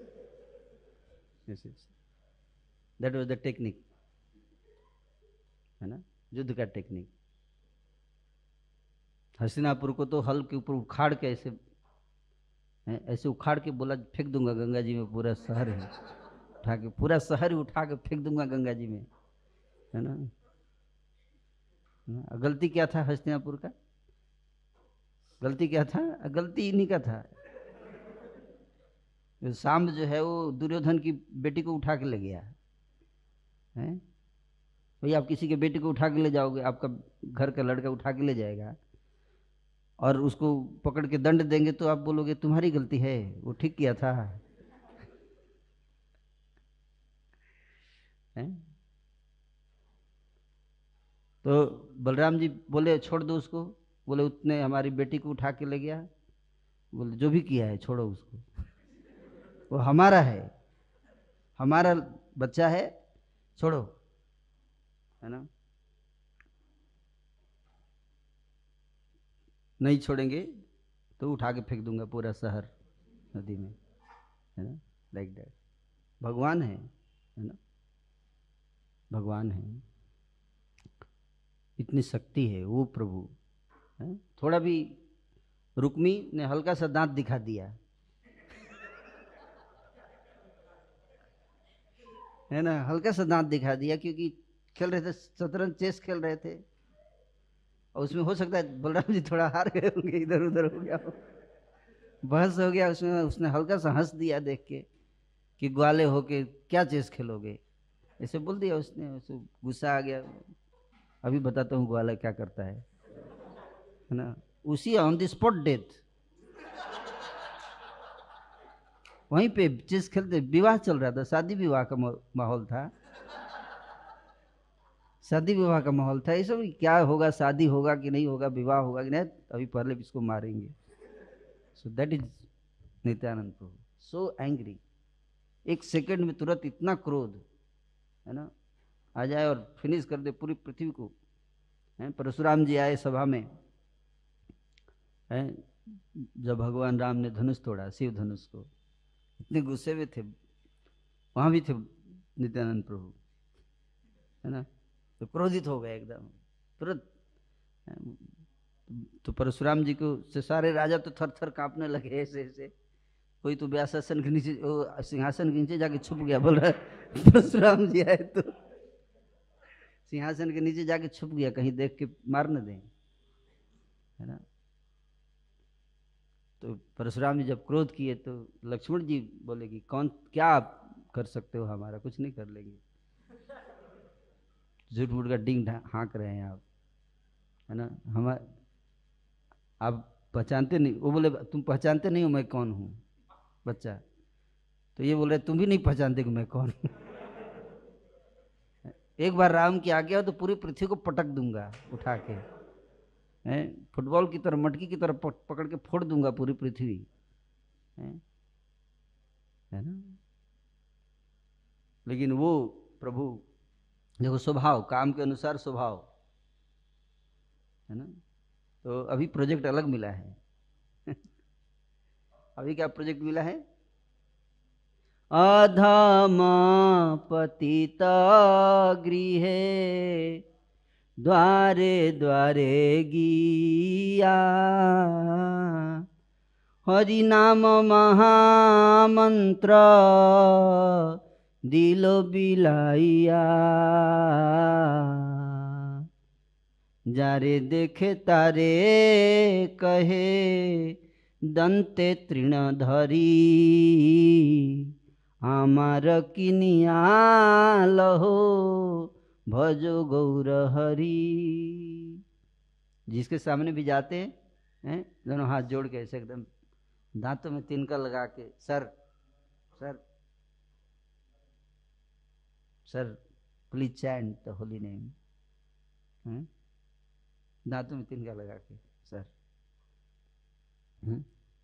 B: ऐसे। दैट वाज द टेक्निक है ना, युद्ध का टेक्निक। हस्तिनापुर को तो हल के ऊपर उखाड़ के ऐसे ऐसे उखाड़ के बोला फेंक दूंगा गंगा जी में, पूरा शहर है उठा के, पूरा शहर ही उठा के फेंक दूंगा गंगा जी में है ना। गलती क्या था हस्तिनापुर का? गलती क्या था? गलती इन्हीं का था। सांब जो है वो दुर्योधन की बेटी को उठा के ले गया है। भाई आप किसी के बेटी को उठा के ले जाओगे, आपका घर का लड़का उठा के ले जाएगा और उसको पकड़ के दंड देंगे, तो आप बोलोगे तुम्हारी गलती है, वो ठीक किया था है? तो बलराम जी बोले छोड़ दो उसको, बोले उतने हमारी बेटी को उठा के ले गया, बोले जो भी किया है छोड़ो उसको, वो हमारा है, हमारा बच्चा है, छोड़ो है ना। नहीं छोड़ेंगे तो उठा के फेंक दूंगा पूरा शहर नदी में है ना। लाइक दैट भगवान है है ना, भगवान है, इतनी शक्ति है वो प्रभु है। थोड़ा भी रुक्मी ने हल्का सा दांत दिखा दिया है ना, हल्का सा दांत दिखा दिया, क्योंकि खेल रहे थे शतरंज, चेस खेल रहे थे, और उसमें हो सकता है बलराम जी थोड़ा हार गए होंगे, इधर उधर हो गया हो, बहस हो गया उसमें, उसने हल्का सा हंस दिया देख के कि ग्वाले होके क्या चेस खेलोगे, ऐसे बोल दिया उसने, उसे गुस्सा आ गया। अभी बताता हूँ ग्वाला क्या करता है है ना। उसी ऑन द स्पॉट डेथ, वहीं पे चेस खेलते, विवाह चल रहा था, शादी विवाह का माहौल था, शादी विवाह का माहौल था। ये सब क्या होगा, शादी होगा कि नहीं होगा, विवाह होगा कि नहीं, अभी पहले इसको मारेंगे। So that is Nityananda Prabhu, so angry, एक सेकंड में तुरंत इतना क्रोध है ना आ जाए और फिनिश कर दे पूरी पृथ्वी को है। परशुराम जी आए सभा में है, जब भगवान राम ने धनुष तोड़ा, शिव धनुष को, इतने गुस्से में थे, वहाँ भी थे नित्यानंद प्रभु, है ना। तो क्रोधित हो गए एकदम तुरंत। तो परशुराम जी को से सारे राजा तो थर थर कांपने लगे ऐसे ऐसे। कोई तो व्यासासन के नीचे, सिंहासन के नीचे जाके छुप गया, बोल रहा परशुराम जी आए तो सिंहासन के नीचे जाके छुप गया, कहीं देख के मार न दें, है ना। तो परशुराम जी जब क्रोध किए तो लक्ष्मण जी बोले कि कौन, क्या आप कर सकते हो हमारा, कुछ नहीं कर लेंगे, झूठ मूठ का डिंग हाँक रहे हैं आप, है ना। हम आप पहचानते नहीं। वो बोले तुम पहचानते नहीं हो मैं कौन हूँ बच्चा। तो ये बोल रहे तुम भी नहीं पहचानते कि मैं कौन हूँ। एक बार राम की आज्ञा हो तो पूरी पृथ्वी को पटक दूंगा उठा के, हैं, फुटबॉल की तरह मटकी की तरह पकड़ के फोड़ दूंगा पूरी पृथ्वी, है, है ना। लेकिन वो प्रभु देखो स्वभाव, काम के अनुसार स्वभाव, है ना। तो अभी प्रोजेक्ट अलग मिला है। अभी क्या प्रोजेक्ट मिला है? अधम पतित गृहे द्वारे द्वारे गिया, हरि नाम महामंत्र दिलो बिलाइया, जारे देखे तारे कहे दंते तृणधरी, आमार किनिया लहो भजो गौर हरि। जिसके सामने भी जाते हैं दोनों हाथ जोड़ के ऐसे एकदम दांतों में तिनका लगा के, sir sir sir please chant the holy name, दांतों में तिनका लगा के, सर हुँ?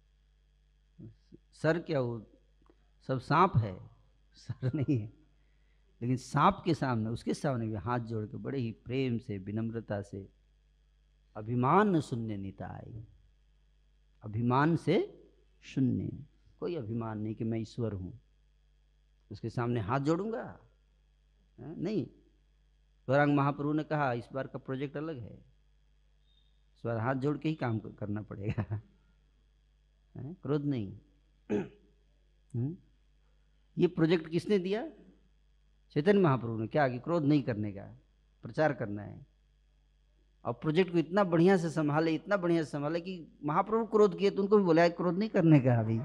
B: सर क्या हो, सब सांप है, सर नहीं है। लेकिन सांप के सामने, उसके सामने भी हाथ जोड़ के बड़े ही प्रेम से विनम्रता से, अभिमान शून्य निताई, अभिमान से शून्य, कोई अभिमान नहीं कि मैं ईश्वर हूँ, उसके सामने हाथ जोड़ूंगा, नहीं। गौरांग महाप्रभु ने कहा इस बार का प्रोजेक्ट अलग है, इस बार हाथ जोड़ के ही काम करना पड़ेगा, क्रोध नहीं। ये प्रोजेक्ट किसने दिया? चैतन्य महाप्रभु ने। क्या कि क्रोध नहीं करने का, प्रचार करना है। और प्रोजेक्ट को इतना बढ़िया से संभाले, इतना बढ़िया से संभाले कि महाप्रभु क्रोध किए तो उनको भी बोला क्रोध नहीं करने का अभी।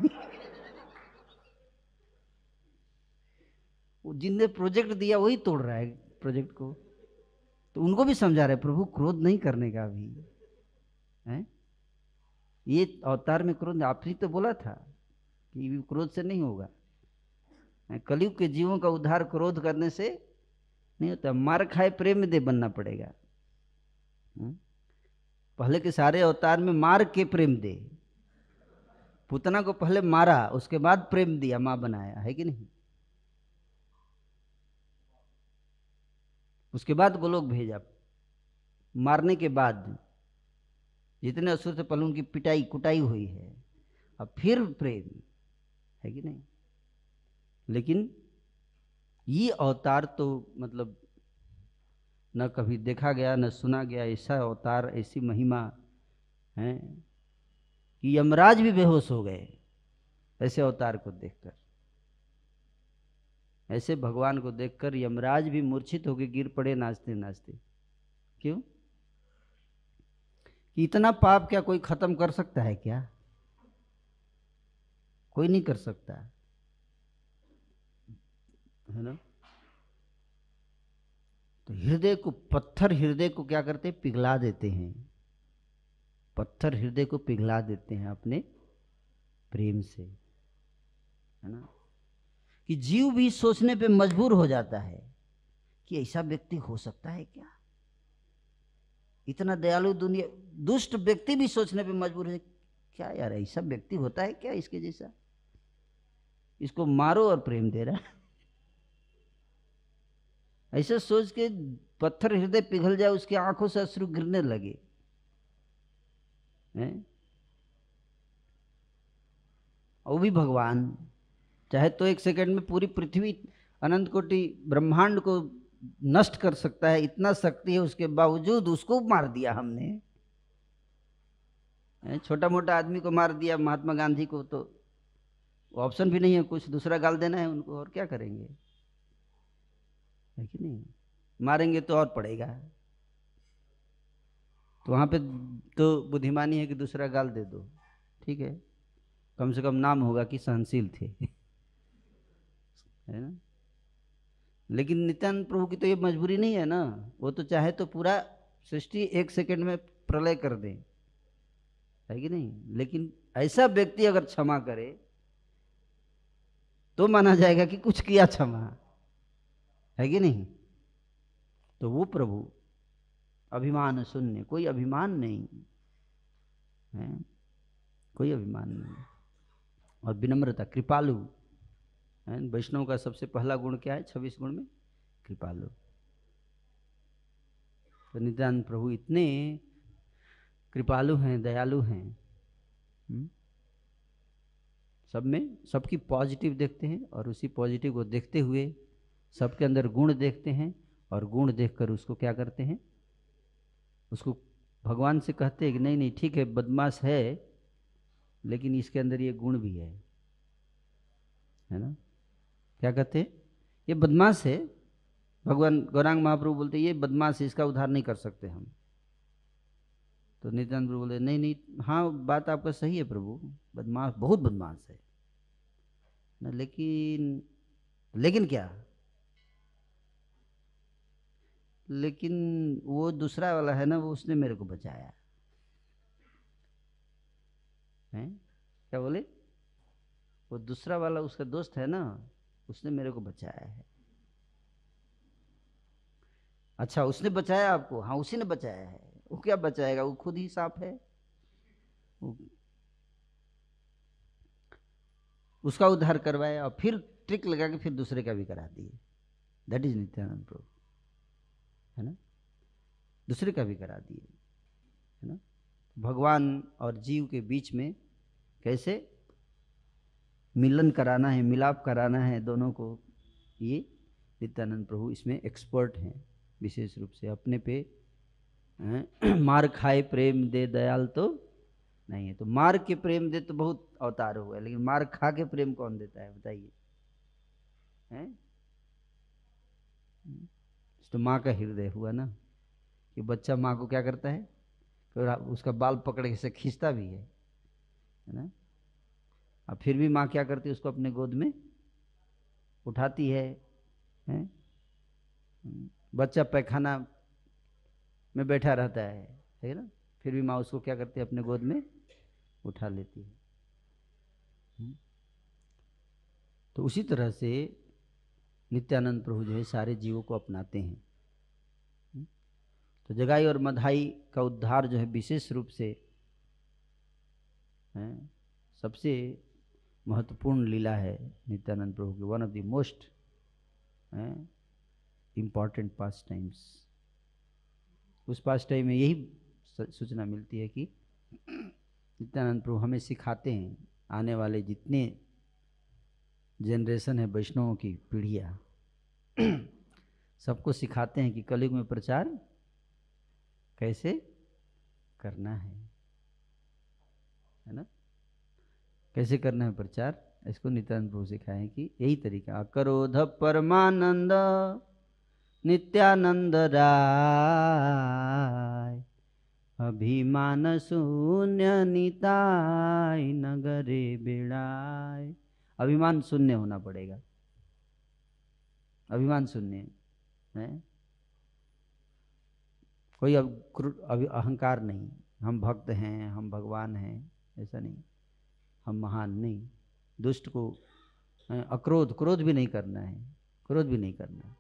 B: जिनने प्रोजेक्ट दिया वही तोड़ रहा है प्रोजेक्ट को, तो उनको भी समझा रहे प्रभु क्रोध नहीं करने का अभी, है। ये अवतार में क्रोध, आपने तो बोला था कि क्रोध से नहीं होगा, कलयुग के जीवों का उद्धार क्रोध करने से नहीं होता, मार खाए प्रेम दे बनना पड़ेगा। पहले के सारे अवतार में मार के प्रेम दे, पुतना को पहले मारा उसके बाद प्रेम दिया, मां बनाया, है कि नहीं। उसके बाद गोलोक भेजा, मारने के बाद जितने असुर थे पहले उनकी पिटाई कुटाई हुई है, अब फिर प्रेम, है कि नहीं। लेकिन ये अवतार तो मतलब न कभी देखा गया न सुना गया, ऐसा अवतार, ऐसी महिमा है कि यमराज भी बेहोश हो गए ऐसे अवतार को देखकर। ऐसे भगवान को देखकर यमराज भी मूर्छित होकर गिर पड़े नाचते नाचते। क्यों? कि इतना पाप क्या कोई खत्म कर सकता है क्या? कोई नहीं कर सकता, है ना। तो हृदय को, पत्थर हृदय को क्या करते हैं? पिघला देते हैं। पत्थर हृदय को पिघला देते हैं अपने प्रेम से, है ना। कि जीव भी सोचने पे मजबूर हो जाता है कि ऐसा व्यक्ति हो सकता है क्या? इतना दयालु दुनिया, दुष्ट व्यक्ति भी सोचने पे मजबूर है, क्या यार ऐसा व्यक्ति होता है क्या इसके जैसा? इसको मारो और प्रेम दे रहा है। ऐसा सोच के पत्थर हृदय पिघल जाए, उसकी आंखों से अश्रु गिरने लगे, हैं? वो भी भगवान चाहे तो एक सेकंड में पूरी पृथ्वी अनंत कोटि ब्रह्मांड को नष्ट कर सकता है, इतना शक्ति है, उसके बावजूद उसको मार दिया हमने। छोटा मोटा आदमी को मार दिया, महात्मा गांधी को, तो ऑप्शन भी नहीं है, कुछ दूसरा गाल देना है उनको, और क्या करेंगे, है कि नहीं? मारेंगे तो और पड़ेगा, तो वहां पे तो बुद्धिमानी है कि दूसरा गाल दे दो, ठीक है, कम से कम नाम होगा कि सहनशील थे, है ना। लेकिन नित्यानंद प्रभु की तो ये मजबूरी नहीं है ना, वो तो चाहे तो पूरा सृष्टि एक सेकंड में प्रलय कर दें, है कि नहीं। लेकिन ऐसा व्यक्ति अगर क्षमा करे तो माना जाएगा कि कुछ किया क्षमा, है कि नहीं। तो वो प्रभु अभिमान शून्य, कोई अभिमान नहीं है, कोई अभिमान नहीं, और विनम्रता, कृपालु है। वैष्णव का सबसे पहला गुण क्या है छब्बीस गुण में? कृपालु। तो नित्यानंद प्रभु इतने कृपालु हैं, दयालु हैं, हुँ? सब में सबकी पॉजिटिव देखते हैं, और उसी पॉजिटिव को देखते हुए सबके अंदर गुण देखते हैं, और गुण देखकर उसको क्या करते हैं, उसको भगवान से कहते हैं कि नहीं नहीं ठीक है, बदमाश है, लेकिन इसके अंदर ये गुण भी है, है ना। क्या कहते हैं, ये बदमाश है, भगवान गौरांग महाप्रभु बोलते ये बदमाश है, इसका उद्धार नहीं कर सकते हम। तो नित्यानंद प्रभु बोले नहीं नहीं, हाँ बात आपका सही है प्रभु, बदमाश, बहुत बदमाश है ना, लेकिन लेकिन क्या, लेकिन वो दूसरा वाला है ना, वो उसने मेरे को बचाया है। क्या बोले, वो दूसरा वाला उसका दोस्त है ना, उसने मेरे को बचाया है। अच्छा, उसने बचाया आपको? हाँ उसी ने बचाया है। वो क्या बचाएगा, वो खुद ही सांप है, उसका उद्धार करवाया और फिर ट्रिक लगा के फिर दूसरे का भी करा दिए। दैट इज नित्यानंद प्रभु, है ना, दूसरे का भी करा दिए, है ना। भगवान और जीव के बीच में कैसे मिलन कराना है, मिलाप कराना है दोनों को, ये नित्यानंद प्रभु इसमें एक्सपर्ट हैं। विशेष रूप से अपने पे मार खाए प्रेम दे दयाल तो नहीं है। तो मार के प्रेम दे तो बहुत अवतार हुआ, लेकिन मार खा के प्रेम कौन देता है बताइए, हैं? तो माँ का हृदय हुआ ना, कि बच्चा माँ को क्या करता है, तो उसका बाल पकड़ के से खींचता भी है, है ना। अब फिर भी माँ क्या करती है, उसको अपने गोद में उठाती है, हैं? बच्चा पैखाना में बैठा रहता है, है ना, फिर भी माँ उसको क्या करती है, अपने गोद में उठा लेती है। तो उसी तरह से नित्यानंद प्रभु जो है सारे जीवों को अपनाते हैं। तो जगाई और मधाई का उद्धार जो है विशेष रूप से है, सबसे महत्वपूर्ण लीला है नित्यानंद प्रभु की, one of the most important pastimes. उस पास टाइम में यही सूचना मिलती है कि नित्यानंद प्रभु हमें सिखाते हैं, आने वाले जितने जनरेशन है वैष्णवों की पीढ़ियाँ, सबको सिखाते हैं कि कलयुग में प्रचार कैसे करना है, है ना, कैसे करना है प्रचार। इसको नित्यानंद प्रभु सिखाए कि यही तरीका, अकरोध परमानंद नित्यानंद राय, अभिमान शून्य निताय नगरे बिड़ाय। अभिमान शून्य होना पड़ेगा, अभिमान शून्य है, कोई अब अभी अहंकार नहीं, हम भक्त हैं, हम भगवान हैं, ऐसा नहीं, हम महान नहीं। दुष्ट को अक्रोध, क्रोध भी नहीं करना है, क्रोध भी नहीं करना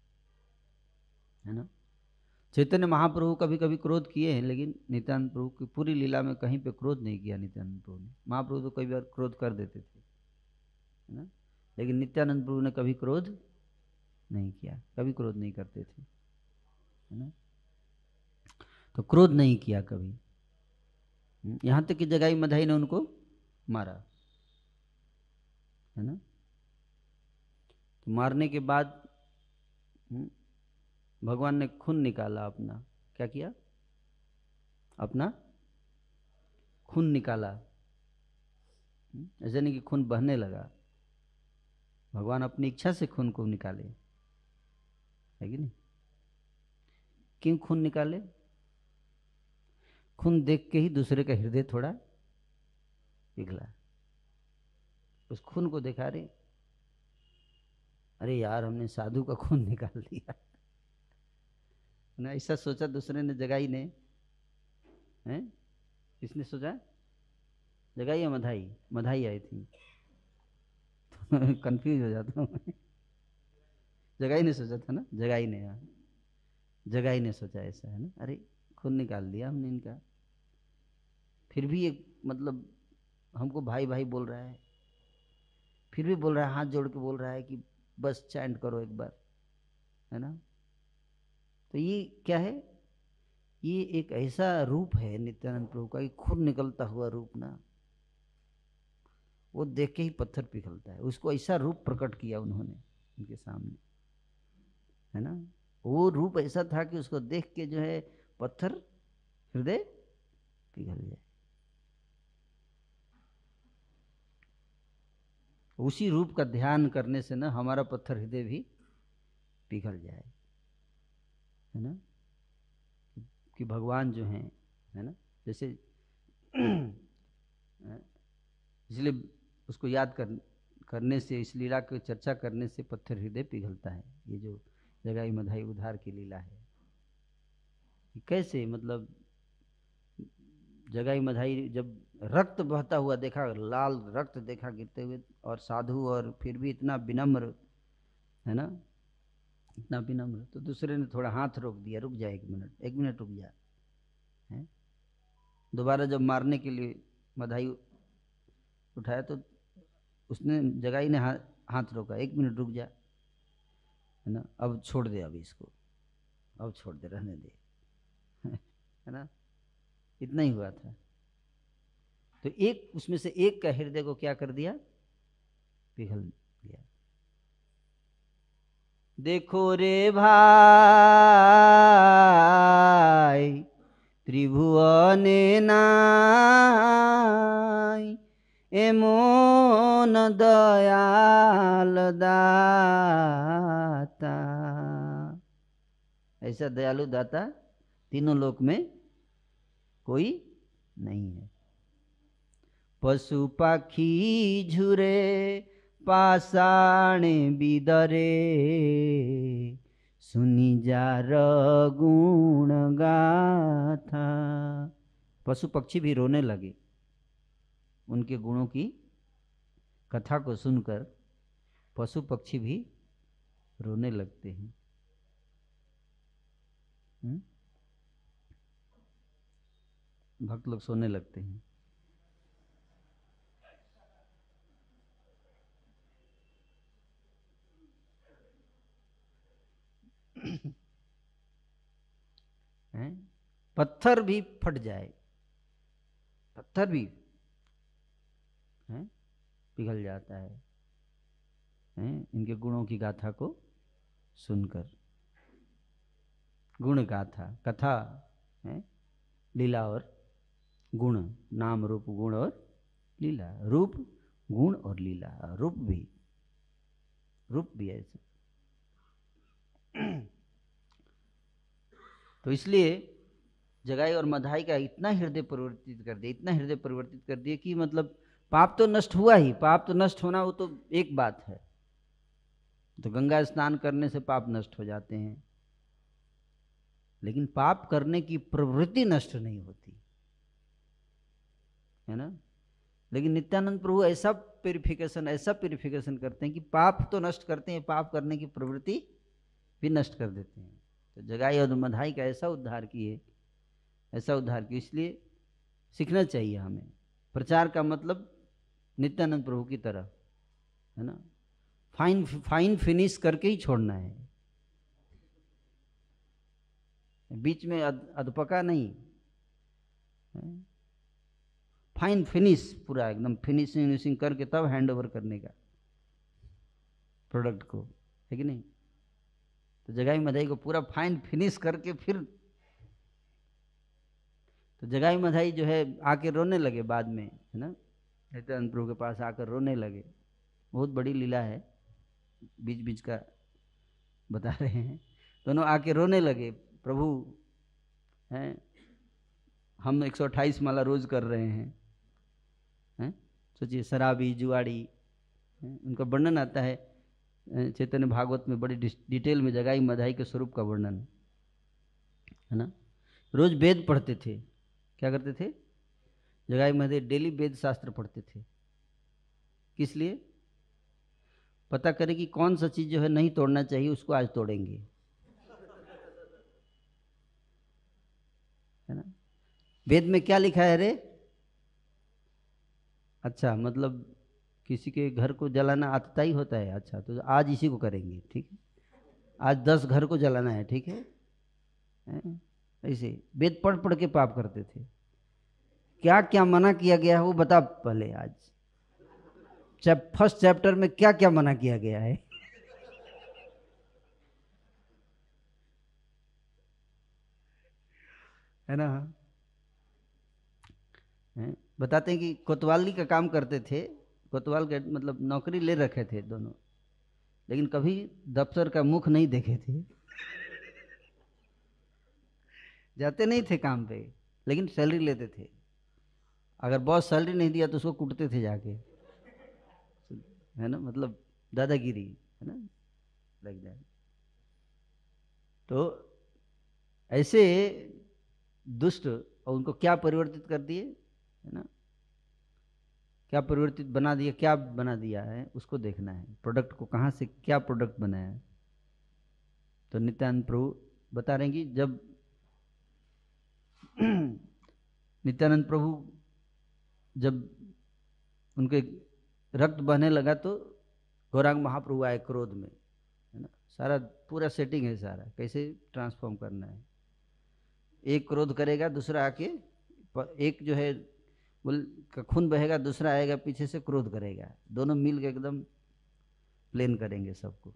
B: है ना। चैतन्य महाप्रभु कभी कभी क्रोध किए हैं, लेकिन नित्यानंद प्रभु की पूरी लीला में कहीं पे क्रोध नहीं किया नित्यानंद प्रभु ने। महाप्रभु तो कई बार क्रोध कर देते थे, है ना, लेकिन नित्यानंद प्रभु ने कभी क्रोध नहीं किया, कभी क्रोध नहीं करते थे, है ना। तो क्रोध नहीं किया कभी, यहाँ तक कि जगाई मधाई ने उनको मारा, है ना। तो मारने के बाद हम्म, भगवान ने खून निकाला अपना, क्या किया, अपना खून निकाला। हम्म, ऐसा नहीं कि खून बहने लगा, भगवान अपनी इच्छा से खून को निकाले, है कि नहीं। क्यों खून निकाले? खून देख के ही दूसरे का हृदय थोड़ा पिघला। उस खून को देखा, रे अरे यार हमने साधु का खून निकाल दिया ना, ऐसा सोचा दूसरे ने, जगाई ने, हैं, किसने सोचा, जगाई या मधाई? मधाई आई थी कंफ्यूज हो जाता हूँ जगाई ने सोचा था ना, जगाई ने, हाँ जगाई ने सोचा ऐसा, है ना, अरे खून निकाल दिया हमने इनका, फिर भी एक मतलब हमको भाई भाई बोल रहा है, फिर भी बोल रहा है, हाथ जोड़ के बोल रहा है कि बस चैंट करो एक बार, है ना। तो ये क्या है, ये एक ऐसा रूप है नित्यानंद प्रभु का, खून निकलता हुआ रूप ना, वो देख के ही पत्थर पिघलता है। उसको ऐसा रूप प्रकट किया उन्होंने उनके सामने, है ना। वो रूप ऐसा था कि उसको देख के जो है पत्थर हृदय पिघल जाए। उसी रूप का ध्यान करने से ना हमारा पत्थर हृदय भी पिघल जाए, है ना, कि भगवान जो हैं, है ना, जैसे इसलिए उसको याद कर करने से, इस लीला की चर्चा करने से पत्थर हृदय पिघलता है। ये जो जगाई मधाई उद्धार की लीला है, कैसे मतलब जगाई मधाई जब रक्त बहता हुआ देखा, लाल रक्त देखा गिरते हुए, और साधु और फिर भी इतना विनम्र, है ना, इतना विनम्र, तो दूसरे ने थोड़ा हाथ रोक दिया, रुक जा एक मिनट, एक मिनट रुक जा, है। दोबारा जब मारने के लिए मधाई उठाया तो उसने, जगाई ने हाथ हाथ रोका, एक मिनट रुक जा, है ना, अब छोड़ दे, अब इसको अब छोड़ दे, रहने दे है ना, इतना ही हुआ था। तो एक उसमें से एक का हृदय को क्या कर दिया, पिघल दिया। देखो रे भाई त्रिभुवने नाई एमन दयाल दाता, ऐसा दयालु दाता तीनों लोक में कोई नहीं है। पशु पक्षी झुरे पाषाण बिदरे, सुनी जार गुण गाथा। पशु पक्षी भी रोने लगे उनके गुणों की कथा को सुनकर, पशु पक्षी भी रोने लगते हैं। हुँ? भक्त लोग सोने लगते हैं। हैं? पत्थर भी फट जाए, पत्थर भी हैं पिघल जाता है, हैं इनके गुणों की गाथा को सुनकर। गुण गाथा, कथा है, लीला और गुण, नाम रूप गुण और लीला, रूप गुण और लीला, रूप भी रूप भी ऐसे। तो इसलिए जगाई और मधाई का इतना हृदय परिवर्तित कर दिया, इतना हृदय परिवर्तित कर दिया कि मतलब पाप तो नष्ट हुआ ही, पाप तो नष्ट होना वो तो एक बात है, तो गंगा स्नान करने से पाप नष्ट हो जाते हैं, लेकिन पाप करने की प्रवृत्ति नष्ट नहीं होती, है ना। लेकिन नित्यानंद प्रभु ऐसा प्यूरिफिकेशन, ऐसा प्यूरिफिकेशन करते हैं कि पाप तो नष्ट करते हैं, पाप करने की प्रवृत्ति भी नष्ट कर देते हैं। तो जगाई और मधाई का ऐसा उद्धार किए, ऐसा उद्धार किए। इसलिए सीखना चाहिए हमें, प्रचार का मतलब नित्यानंद प्रभु की तरह, है ना, फाइन फाइन फिनिश करके ही छोड़ना है, बीच में अध, अधपका नहीं, फाइन फिनिश, पूरा एकदम फिनिशिंग फिनिशिंग करके तब हैंड ओवर करने का प्रोडक्ट को। है कि नहीं? तो जगाई मधाई को पूरा फाइन फिनिश करके फिर तो जगाई मधाई जो है आके रोने लगे बाद में, है ना, नित्यानंद प्रभु के पास आकर रोने लगे। बहुत बड़ी लीला है, बीच बीच का बता रहे हैं। दोनों आके रोने लगे, प्रभु हैं हम एक सौ अट्ठाईस माला रोज कर रहे हैं, हैं? सोचिए, शराबी जुआड़ी, उनका वर्णन आता है चैतन्य भागवत में बड़ी डिटेल में, जगाई मधाई के स्वरूप का वर्णन, है ना। रोज वेद पढ़ते थे। क्या करते थे? जगाई मधाई डेली वेद शास्त्र पढ़ते थे। किस लिए? पता करें कि कौन सा चीज जो है नहीं तोड़ना चाहिए, उसको आज तोड़ेंगे, है ना। वेद में क्या लिखा है रे? अच्छा, मतलब किसी के घर को जलाना आता ही होता है। अच्छा, तो आज इसी को करेंगे, ठीक है। आज दस घर को जलाना है, ठीक है, है? ऐसे वेद पढ़ पढ़ के पाप करते थे। क्या क्या मना किया गया है वो बता पहले। आज चैप फर्स्ट चैप्टर में क्या क्या मना किया गया है? है ना। है? बताते हैं कि कोतवाली का काम करते थे। कोतवाल के मतलब नौकरी ले रखे थे दोनों, लेकिन कभी दफ्तर का मुख नहीं देखे थे। जाते नहीं थे काम पे, लेकिन सैलरी लेते थे। अगर बॉस सैलरी नहीं दिया तो उसको कूटते थे जाके, है ना, मतलब दादागिरी, है ना, लाइक दैट। तो ऐसे दुष्ट, और उनको क्या परिवर्तित कर दिए, है ना, क्या परिवर्तित बना दिया, क्या बना दिया है, उसको देखना है। प्रोडक्ट को कहाँ से क्या प्रोडक्ट बनाया है। तो नित्यानंद प्रभु बता रहे हैं कि जब नित्यानंद प्रभु जब उनके रक्त बहने लगा तो गौरांग महाप्रभु आए क्रोध में, है ना। सारा पूरा सेटिंग है, सारा कैसे ट्रांसफॉर्म करना है। एक क्रोध करेगा, दूसरा आके, एक जो है बोल का खून बहेगा, दूसरा आएगा पीछे से क्रोध करेगा, दोनों मिल के एकदम प्लेन करेंगे सबको।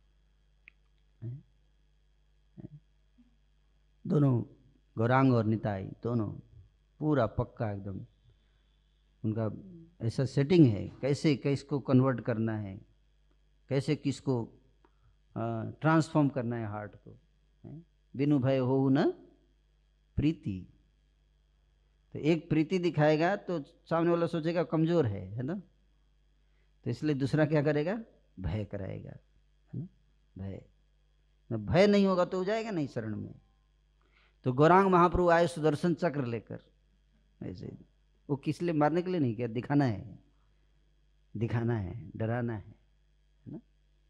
B: दोनों गौरांग और निताई दोनों पूरा पक्का एकदम, उनका ऐसा सेटिंग है, कैसे किसको कन्वर्ट करना है, कैसे किसको ट्रांसफॉर्म करना है हार्ट को। बिनु भय हो न प्रीति। तो एक प्रीति दिखाएगा तो सामने वाला सोचेगा कमजोर है, है ना, तो इसलिए दूसरा क्या करेगा? भय कराएगा, है ना। भय भय नहीं होगा तो हो जाएगा नहीं शरण में। तो गौरांग महाप्रभु आए सुदर्शन चक्र लेकर, ऐसे वो किस लिए? मारने के लिए नहीं किया, दिखाना है, दिखाना है, डराना है, है ना।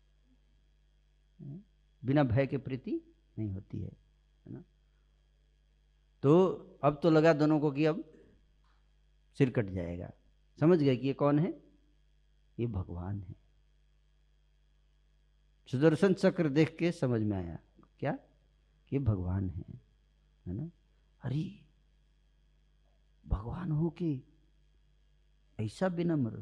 B: बिना भय के प्रीति नहीं होती है, है ना। तो अब तो लगा दोनों को कि अब सिर कट जाएगा। समझ गए कि ये कौन है? ये भगवान है। सुदर्शन चक्र देख के समझ में आया क्या कि भगवान है, है ना। अरे भगवान हो के ऐसा विनम्र,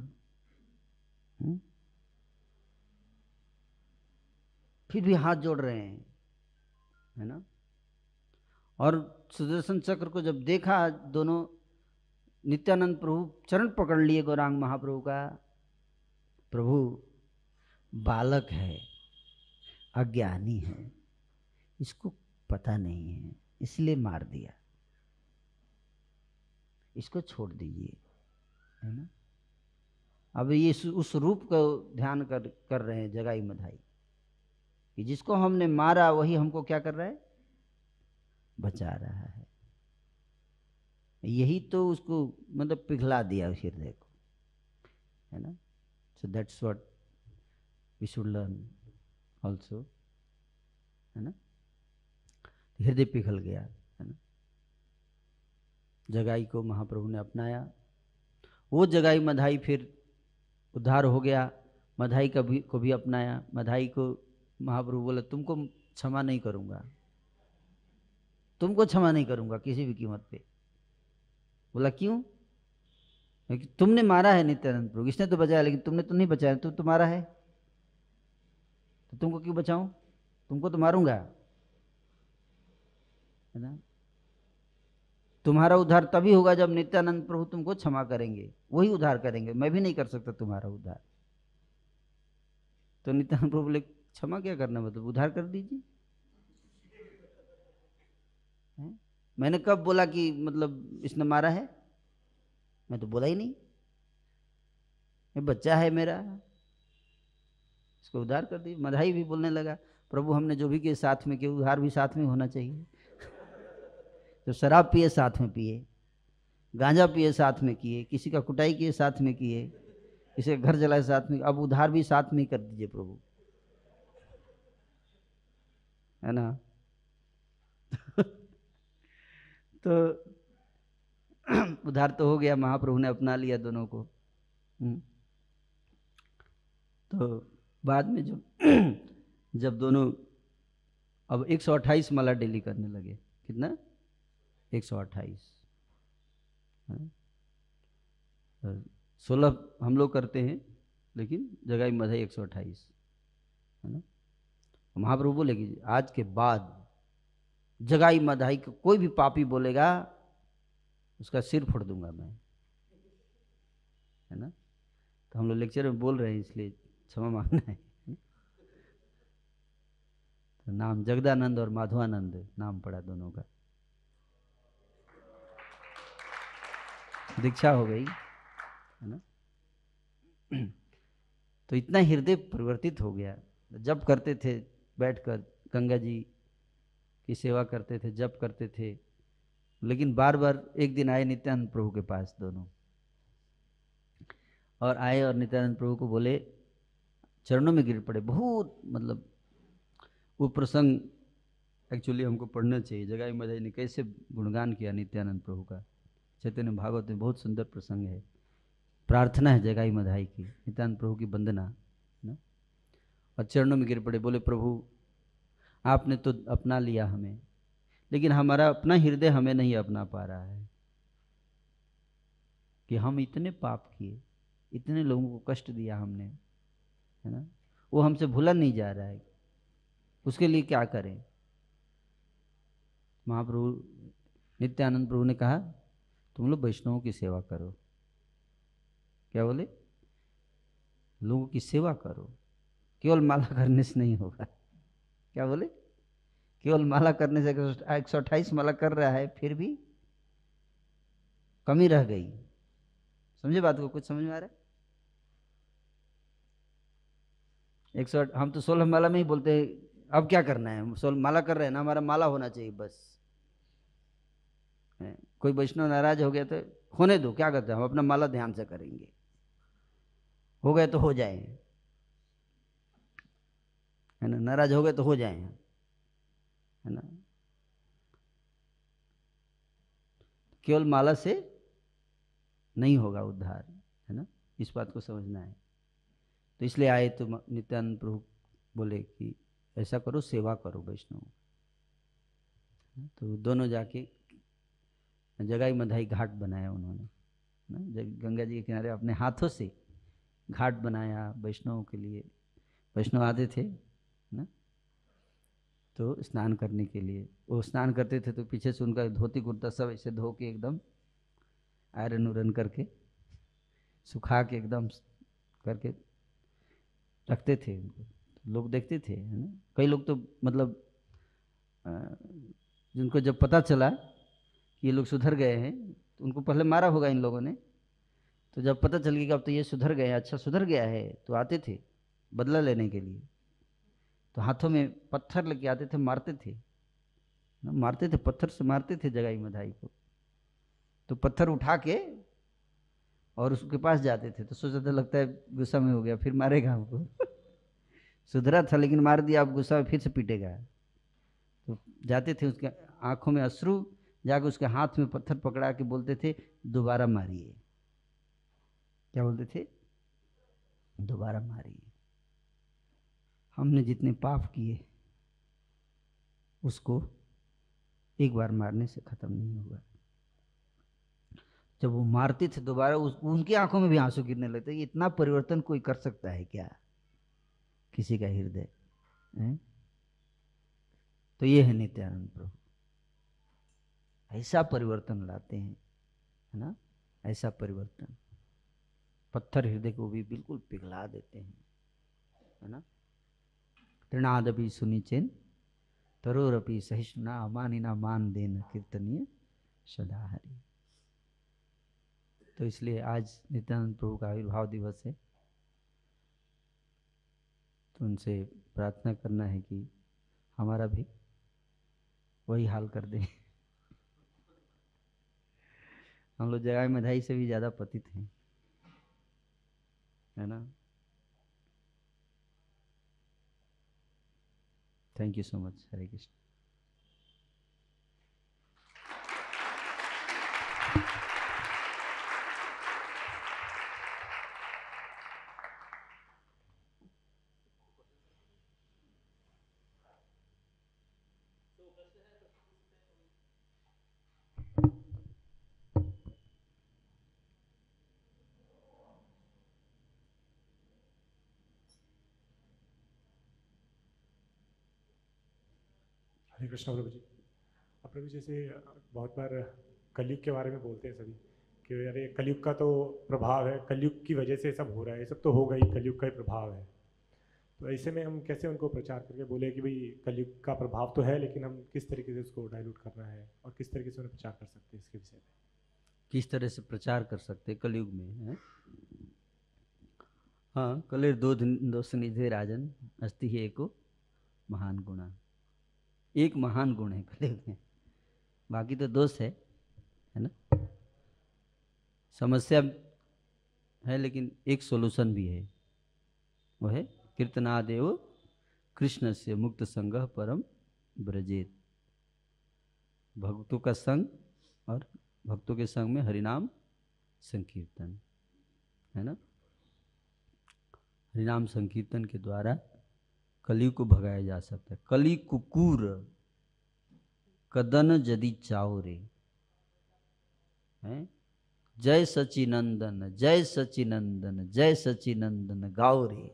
B: फिर भी हाथ जोड़ रहे हैं, है ना। और सुदर्शन चक्र को जब देखा, दोनों नित्यानंद प्रभु चरण पकड़ लिए गौरांग महाप्रभु का। प्रभु बालक है, अज्ञानी है, इसको पता नहीं है, इसलिए मार दिया, इसको छोड़ दीजिए, है ना। अब ये उस रूप को ध्यान कर कर रहे हैं जगाई मधाई कि जिसको हमने मारा वही हमको क्या कर रहा है? बचा रहा है। यही तो उसको मतलब पिघला दिया उस हृदय को, है ना। So that's what we should learn also, है ना। हृदय पिघल गया, है ना। जगाई को महाप्रभु ने अपनाया, वो जगाई मधाई फिर उद्धार हो गया। मधाई का भी को भी अपनाया। मधाई को महाप्रभु बोला तुमको क्षमा नहीं करूंगा, तुमको क्षमा नहीं करूंगा किसी भी कीमत पे। बोला क्यों? क्योंकि तुमने मारा है नित्यानंद प्रभु, इसने तो बचाया लेकिन तुमने तो नहीं बचाया, तुम तो मारा है। तो तुमको क्यों बचाऊं, तुमको तो मारूंगा, है ना। तुम्हारा उद्धार तभी होगा जब नित्यानंद प्रभु तुमको क्षमा करेंगे, वही उद्धार करेंगे, मैं भी नहीं कर सकता तुम्हारा उद्धार। तो नित्यानंद प्रभु बोले क्षमा क्या करना, मतलब उद्धार कर दीजिए। मैंने कब बोला कि मतलब इसने मारा है, मैं तो बोला ही नहीं, ये बच्चा है मेरा, इसको उद्धार कर दी। मधाई भी बोलने लगा प्रभु हमने जो भी किए साथ में किए, उद्धार भी साथ में होना चाहिए। जो शराब पिए साथ में पिए, गांजा पिए साथ में किए, किसी का कुटाई किए साथ में किए, किसी का घर जलाए साथ में, अब उद्धार भी साथ में ही कर दीजिए प्रभु, है ना। तो उद्धार तो हो गया, महाप्रभु ने अपना लिया दोनों को। तो बाद में जब जब दोनों अब एक सौ अट्ठाईस माला डेली करने लगे, कितना, एक सौ अट्ठाईस, सोलह हम लोग करते हैं, लेकिन जगाई मधाई एक सौ अट्ठाईस, है ना। महाप्रभु बोले कि आज के बाद जगाई मधाई को कोई भी पापी बोलेगा उसका सिर फोड़ दूंगा मैं, है ना। तो हम लोग लेक्चर में बोल रहे हैं इसलिए क्षमा मांगना है। तो नाम जगदानंद और माधवानंद नाम पड़ा दोनों का, दीक्षा हो गई, है ना। तो इतना हृदय परिवर्तित हो गया। जप करते थे बैठकर, गंगा जी की सेवा करते थे, जप करते थे, लेकिन बार बार एक दिन आए नित्यानंद प्रभु के पास दोनों, और आए और नित्यानंद प्रभु को बोले, चरणों में गिर पड़े। बहुत मतलब वो प्रसंग एक्चुअली हमको पढ़ना चाहिए। जगाई मधाई ने कैसे गुणगान किया नित्यानंद प्रभु का, चैतन्य भागवत में बहुत सुंदर प्रसंग है। प्रार्थना है जगाई मधाई की, नित्यानंद प्रभु की वंदना ना, और चरणों में गिर पड़े, बोले प्रभु आपने तो अपना लिया हमें, लेकिन हमारा अपना हृदय हमें नहीं अपना पा रहा है, कि हम इतने पाप किए, इतने लोगों को कष्ट दिया हमने, है ना, वो हमसे भूला नहीं जा रहा है, उसके लिए क्या करें। महाप्रभु नित्यानंद प्रभु ने कहा तुम लोग वैष्णवों की सेवा करो। क्या बोले, लोगों की सेवा करो, केवल माला करने से नहीं होगा। क्या बोले, केवल माला करने से, एक सौ अट्ठाईस माला कर रहा है फिर भी कमी रह गई। समझे बात को, कुछ समझ में आ रहा है। एक सौ हम तो सोलह माला में ही बोलते हैं, अब क्या करना है, सोलह माला कर रहे हैं ना, हमारा माला होना चाहिए बस। कोई वैष्णव नाराज हो गया तो होने दो, क्या करते हैं, हम अपना माला ध्यान से करेंगे, हो गए तो हो जाए, है ना, नाराज हो गए तो हो जाए, है ना। केवल माला से नहीं होगा उद्धार, है ना, इस बात को समझना है। तो इसलिए आए तो नित्यानंद प्रभु बोले कि ऐसा करो, सेवा करो वैष्णव। तो दोनों जाके जगाई मधाई घाट बनाया उन्होंने ना, गंगा जी के किनारे अपने हाथों से घाट बनाया वैष्णवों के लिए। वैष्णव आते थे ना तो स्नान करने के लिए, वो स्नान करते थे तो पीछे से उनका धोती कुर्ता सब ऐसे धो के एकदम आयरन उरन करके सुखा के एकदम करके रखते थे उनको, तो लोग देखते थे, है ना। कई लोग तो मतलब जिनको जब पता चला कि ये लोग सुधर गए हैं, तो उनको पहले मारा होगा इन लोगों ने, तो जब पता चल गया कि अब तो ये सुधर गए, अच्छा सुधर गया है, तो आते थे बदला लेने के लिए। तो हाथों में पत्थर लेके आते थे, मारते थे ना, मारते थे, पत्थर से मारते थे जगाई मधाई को। तो पत्थर उठा के और उसके पास जाते थे, तो सोचा था लगता है गुस्सा में हो गया फिर मारेगा हमको। सुधरा था लेकिन मार दिया, अब गुस्सा में फिर से पीटेगा। तो जाते थे, उसके आंखों में अश्रु, जाकर उसके हाथ में पत्थर पकड़ा के बोलते थे दोबारा मारिए। क्या बोलते थे, दोबारा मारिए। हमने जितने पाप किए उसको एक बार मारने से खत्म नहीं होगा। जब वो मारते थे दोबारा, उस उनकी आंखों में भी आंसू गिरने लगते। इतना परिवर्तन कोई कर सकता है क्या किसी का हृदय, हैं? तो ये है नित्यानंद प्रभु, ऐसा परिवर्तन लाते हैं, है ना, ऐसा परिवर्तन। पत्थर हृदय को भी बिल्कुल पिघला देते हैं, है ना। तृणादपि सुनिचेन तरोरपि सहिष्णुना अमानिना मान देन कीर्तनीय सदा हरि। तो इसलिए आज नित्यानंद प्रभु का आविर्भाव दिवस है, तो उनसे प्रार्थना करना है कि हमारा भी वही हाल कर दें। हम लोग जगह मधाई से भी ज्यादा पतित हैं, है ना। Thank you so much. Hare Krishna.
C: Hare Krishna Prabhu ji. अब प्रभु जैसे बहुत बार कलयुग के बारे में बोलते हैं सभी कि अरे कलयुग का तो प्रभाव है, कलयुग की वजह से सब हो रहा है, ये सब तो होगा ही, कलयुग का ही प्रभाव है। तो ऐसे में हम कैसे उनको प्रचार करके बोले कि भाई कलयुग का प्रभाव तो है, लेकिन हम किस तरीके से उसको डाइल्यूट करना है और किस तरीके से उन्हें प्रचार कर सकते हैं इसके विषय में,
B: किस तरह से प्रचार कर सकते हैं कलयुग में, है? हाँ, कलेर दो दोष निधे राजन अस्ति ही एको महान गुणा। एक महान गुण है कलयुग में, बाकी तो दोष है, है ना। समस्या है लेकिन एक सॉल्यूशन भी है, वो है कीर्तनादेव कृष्ण से मुक्त संग परम ब्रजेत। भक्तों का संग और भक्तों के संग में हरिनाम संकीर्तन, है ना। हरिनाम संकीर्तन के द्वारा कलयुग को भगाया जा सकता है। कली कुकुर कदन जदि चाओ रे, हैं? जय सचिनंदन जय सचिनंदन जय सचिनंदन गाओ रे।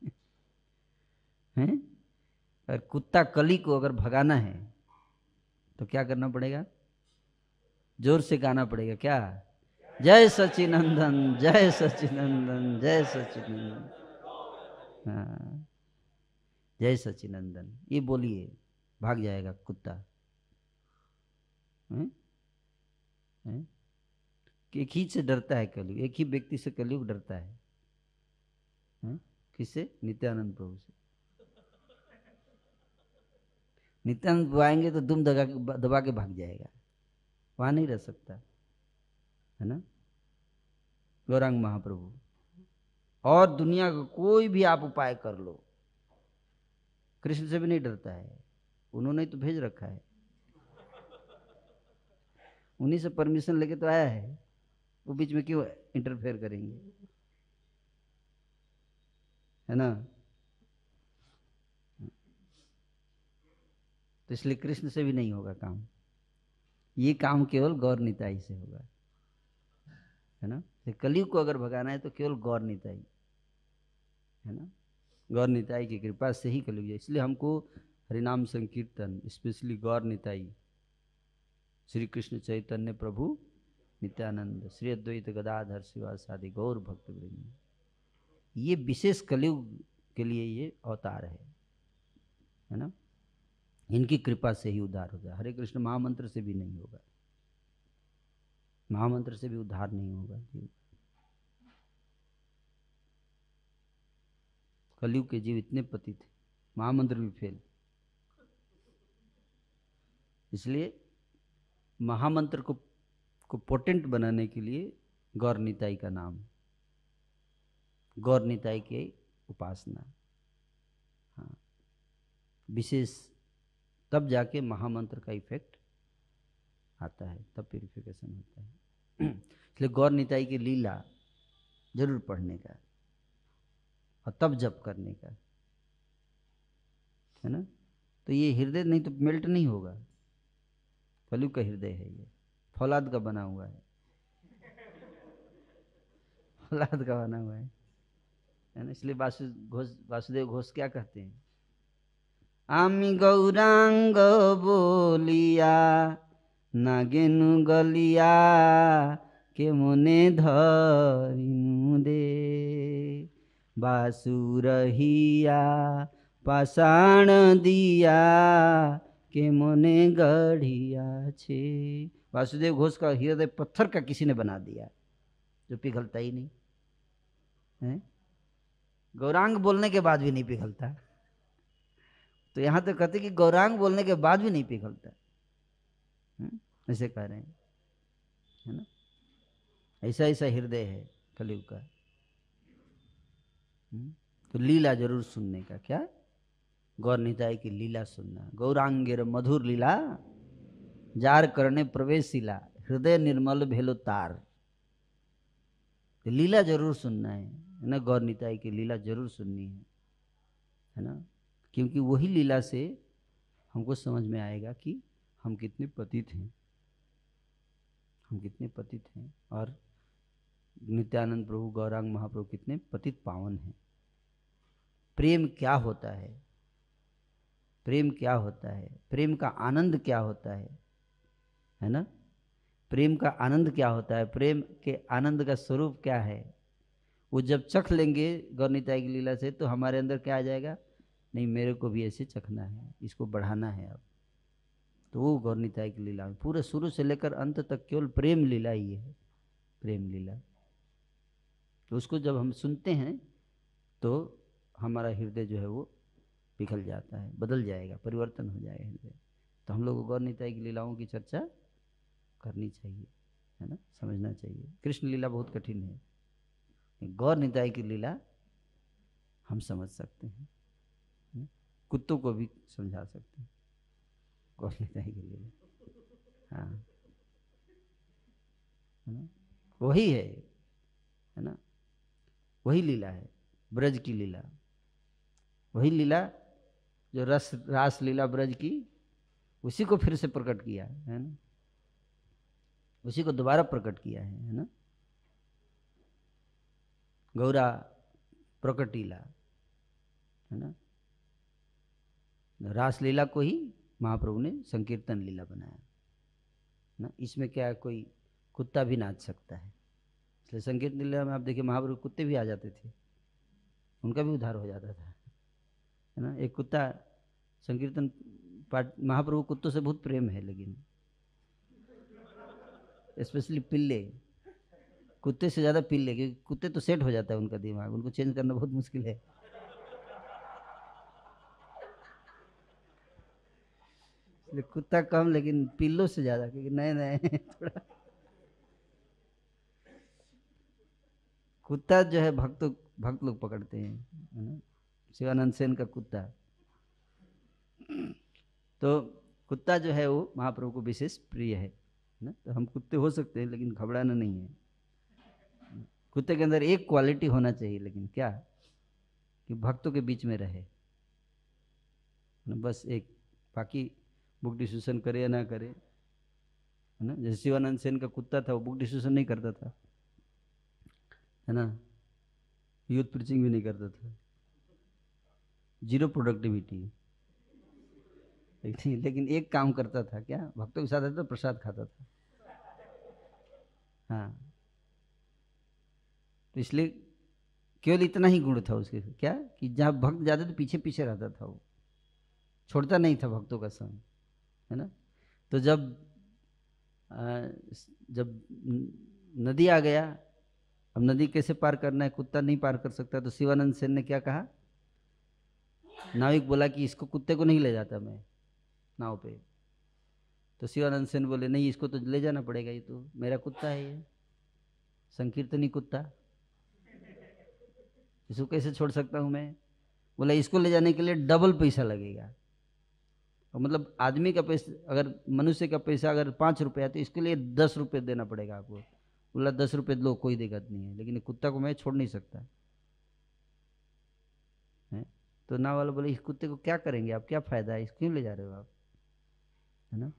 B: हैं? और कुत्ता कली को अगर भगाना है तो क्या करना पड़ेगा? जोर से गाना पड़ेगा, क्या? जय सचिनंदन जय सचिनंदन जय सचिनंदन। हाँ, जय सचिनंदन ये बोलिए, भाग जाएगा कुत्ता। हैं? हैं? एक ही से डरता है कलयुग, एक ही व्यक्ति से कलयुग डरता है, हैं? किससे? नित्यानंद प्रभु से। नित्यानंद प्रभु आएंगे तो दुम दबा के दबा के भाग जाएगा, वहां नहीं रह सकता, है ना। गौरांग महाप्रभु और दुनिया का कोई भी आप उपाय कर लो, कृष्ण से भी नहीं डरता है, उन्होंने तो भेज रखा है, उन्हीं से परमिशन लेके तो आया है, वो बीच में क्यों इंटरफेयर करेंगे, है ना। तो इसलिए कृष्ण से भी नहीं होगा काम, ये काम केवल गौर निताई से होगा, है ना। तो कलयुग को अगर भगाना है तो केवल गौर निताई, है ना। गौर निताई की कृपा से ही कलयुग है। इसलिए हमको हरिनाम संकीर्तन, स्पेशली गौर निताई, श्री कृष्ण चैतन्य प्रभु नित्यानंद श्री अद्वैत गदाधर शिवासादि गौर भक्त वृंद, ये विशेष कलयुग के लिए ये अवतार है, है ना। इनकी कृपा से ही उद्धार होगा। हरे कृष्ण महामंत्र से भी नहीं होगा, महामंत्र से भी उद्धार नहीं होगा। कलयुग के जीव इतने पतित थे, महामंत्र भी फेल। इसलिए महामंत्र को को पोटेंट बनाने के लिए गौर निताई का नाम, गौर निताई की उपासना, हाँ, विशेष, तब जाके महामंत्र का इफेक्ट आता है, तब प्यूरिफिकेशन होता है। इसलिए गौर निताई की लीला जरूर पढ़ने का और तब जप करने का, है ना। तो ये हृदय नहीं तो मेल्ट नहीं होगा, कलयुग का हृदय है ये, फौलाद का बना हुआ है, फौलाद का बना हुआ है, है ना। इसलिए वासु घोष वासुदेव घोष क्या कहते हैं? आमी गौरांग बोलिया नागेनु गलिया के मने धरिनु दे बासुरहिया पाषाण दिया के मने गढ़िया छे। वासुदेव घोष का हृदय पत्थर का किसी ने बना दिया जो पिघलता ही नहीं है। गौरांग बोलने के बाद भी नहीं पिघलता, तो यहाँ तो कहते कि गौरांग बोलने के बाद भी नहीं पिघलता, ऐसे कह रहे हैं, है ना। ऐसा ऐसा हृदय है कलयुग का। तो लीला जरूर सुनने का, क्या गौर निताई की लीला सुनना। गौरांगेर मधुर लीला जार करने प्रवेशिला हृदय निर्मल भेलो तार। तो लीला जरूर सुनना है, है ना। गौर निताई की लीला जरूर सुननी है, है ना, क्योंकि वही लीला से हमको समझ में आएगा कि हम कितने पतित हैं, हम कितने पतित हैं, और नित्यानंद प्रभु गौरांग महाप्रभु कितने पतित पावन हैं। प्रेम क्या होता है, प्रेम क्या होता है, प्रेम का आनंद क्या होता है, है ना। प्रेम का आनंद क्या होता है, प्रेम के आनंद का स्वरूप क्या है, वो जब चख लेंगे गौर निताई की लीला से तो हमारे अंदर क्या आ जाएगा, नहीं मेरे को भी ऐसे चखना है, इसको बढ़ाना है अब। तो वो गौर निताई की लीला में पूरे शुरू से लेकर अंत तक केवल प्रेम लीला ही है, प्रेम लीला। तो उसको जब हम सुनते हैं तो हमारा हृदय जो है वो पिघल जाता है, बदल जाएगा, परिवर्तन हो जाएगा हृदय। तो हम लोग को गौर निताई की लीलाओं की चर्चा करनी चाहिए, है ना, समझना चाहिए। कृष्ण लीला बहुत कठिन है, गौर निताई की लीला हम समझ सकते हैं, कुत्तों को भी समझा सकते हैं गौर निताई की लीला। हाँ, है ना, वही है, है ना, वही लीला है ब्रज की लीला, वही लीला जो रस रास लीला ब्रज की, उसी को फिर से प्रकट किया है ना, उसी को दोबारा प्रकट किया है, है ना। गौरा प्रकट लीला, है ना, रास लीला को ही महाप्रभु ने संकीर्तन लीला बनाया ना। इसमें क्या कोई कुत्ता भी नाच सकता है, इसलिए संकीर्तन लीला में आप देखिए महाप्रभु कुत्ते भी आ जाते थे, उनका भी उद्धार हो जाता था, है ना। एक कुत्ता संकीर्तन पाठ, महाप्रभु कुत्तों से बहुत प्रेम है, लेकिन स्पेशली पिल्ले, कुत्ते से ज़्यादा पिल्ले, क्योंकि कुत्ते तो सेट हो जाता है उनका दिमाग, उनको चेंज करना बहुत मुश्किल है। इसलिए कुत्ता कम, लेकिन पिल्लों से ज़्यादा, क्योंकि नए नए थोड़ा कुत्ता जो है भक्त भक्त लोग पकड़ते हैं, है ना। शिवानंद सेन का कुत्ता, तो कुत्ता जो है वो महाप्रभु को विशेष प्रिय है ना। तो हम कुत्ते हो सकते हैं, लेकिन घबराना नहीं है। कुत्ते के अंदर एक क्वालिटी होना चाहिए, लेकिन क्या, कि भक्तों के बीच में रहे ना, बस एक, बाकी बुक डिस्कशन करे या ना करे, है ना। जैसे शिवानंद सेन का कुत्ता था, वो बुक डिस्कशन नहीं करता था, है ना, यूथ प्रीचिंग भी नहीं करता था, जीरो प्रोडक्टिविटी, लेकिन एक काम करता था, क्या, भक्तों के साथ रहता, प्रसाद खाता था। हाँ, तो इसलिए केवल इतना ही गुण था उसके, क्या, कि जहाँ भक्त जाते तो पीछे पीछे रहता था, वो छोड़ता नहीं था भक्तों का संग, है ना। तो जब आ, जब नदी आ गया, अब नदी कैसे पार करना है, कुत्ता नहीं पार कर सकता, तो शिवानंद सेन ने क्या कहा, नाविक बोला कि इसको, कुत्ते को नहीं ले जाता मैं नाव पे। तो शिवानंद सेन बोले नहीं, इसको तो ले जाना पड़ेगा, ये तो मेरा कुत्ता है, ये संकीर्तनी कुत्ता, इसको कैसे छोड़ सकता हूँ मैं। बोला इसको ले जाने के लिए डबल पैसा लगेगा, तो मतलब आदमी का पैसा, अगर मनुष्य का पैसा अगर पाँच रुपया है तो इसके लिए दस रुपये देना पड़ेगा आपको। बोला दस रुपये लो, कोई दिक्कत नहीं है, लेकिन कुत्ता को मैं छोड़ नहीं सकता है। तो नाव वाला बोले इस कुत्ते को क्या करेंगे आप, क्या फ़ायदा है, इसको क्यों ले जा रहे हो आप, है ना।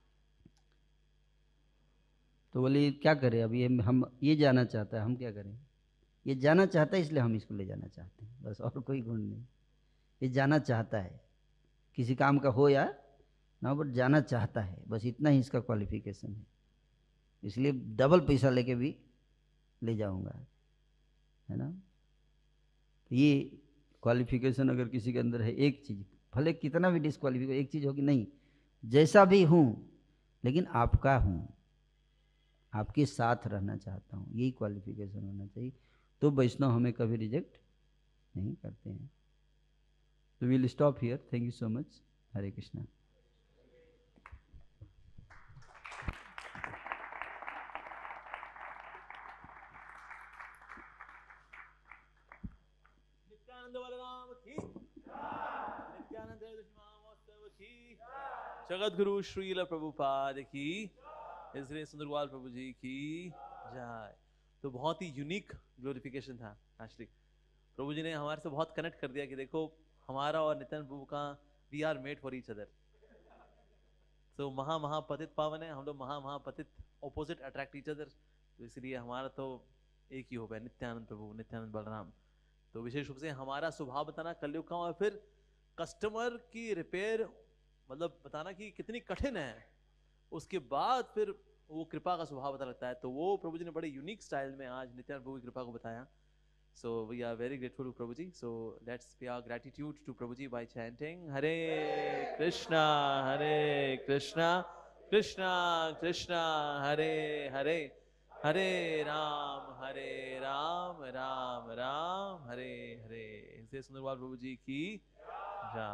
B: तो बोले क्या करें, अब ये हम, ये जाना चाहता है, हम क्या करें, ये जाना चाहता है इसलिए हम इसको ले जाना चाहते हैं, बस, और कोई गुण नहीं, ये जाना चाहता है। किसी काम का हो या ना, बट जाना चाहता है, बस इतना ही इसका क्वालिफिकेशन है। इसलिए डबल पैसा लेके भी ले जाऊंगा, है ना। ये क्वालिफिकेशन अगर किसी के अंदर है, एक चीज़ भले कितना भी डिस्क्वालिफिकेशन, एक चीज़ होगी नहीं, जैसा भी हूँ लेकिन आपका हूँ, आपके साथ रहना चाहता हूँ, यही क्वालिफिकेशन होना चाहिए। तो वैष्णव हमें कभी रिजेक्ट नहीं करते हैं। तो we'll stop here. Thank you so much. Hare Krishna.
A: Nityananda Balaram की, नित्यानंद महोत्सव की, जगत गुरु श्रील प्रभुपाद की, इसलिए सुंदरलाल प्रभु जी की जय। तो बहुत ही यूनिक ग्लोरिफिकेशन था एक्चुअली। प्रभु जी ने हमारे से बहुत कनेक्ट कर दिया कि देखो हमारा और नित्यानंद प्रभु का, we are made for each other. तो महा महा पतित पावन है, हम लोग महा महा पतित ऑपोजिट अट्रैक्ट ईच अदर। तो इसलिए हमारा तो एक ही हो गया, नित्यानंद प्रभु, नित्यानंद बलराम। तो विशेष रूप से हमारा स्वभाव बताना कलयुग का, और फिर कस्टमर की रिपेयर मतलब बताना कि कितनी कठिन है, उसके बाद फिर वो कृपा का स्वभाव पता लगता है। तो वो प्रभु जी ने बड़े यूनिक स्टाइल में आज नित्यानंद प्रभु की कृपा को बताया। So we are very grateful to Prabhu ji. So let's pay our gratitude to Prabhu ji by chanting Hare Krishna Hare Krishna Krishna Krishna Hare Hare, Hare Ram Hare Ram Ram Ram Hare Hare. इसलिए सुंदरलाल प्रभु जी की जय।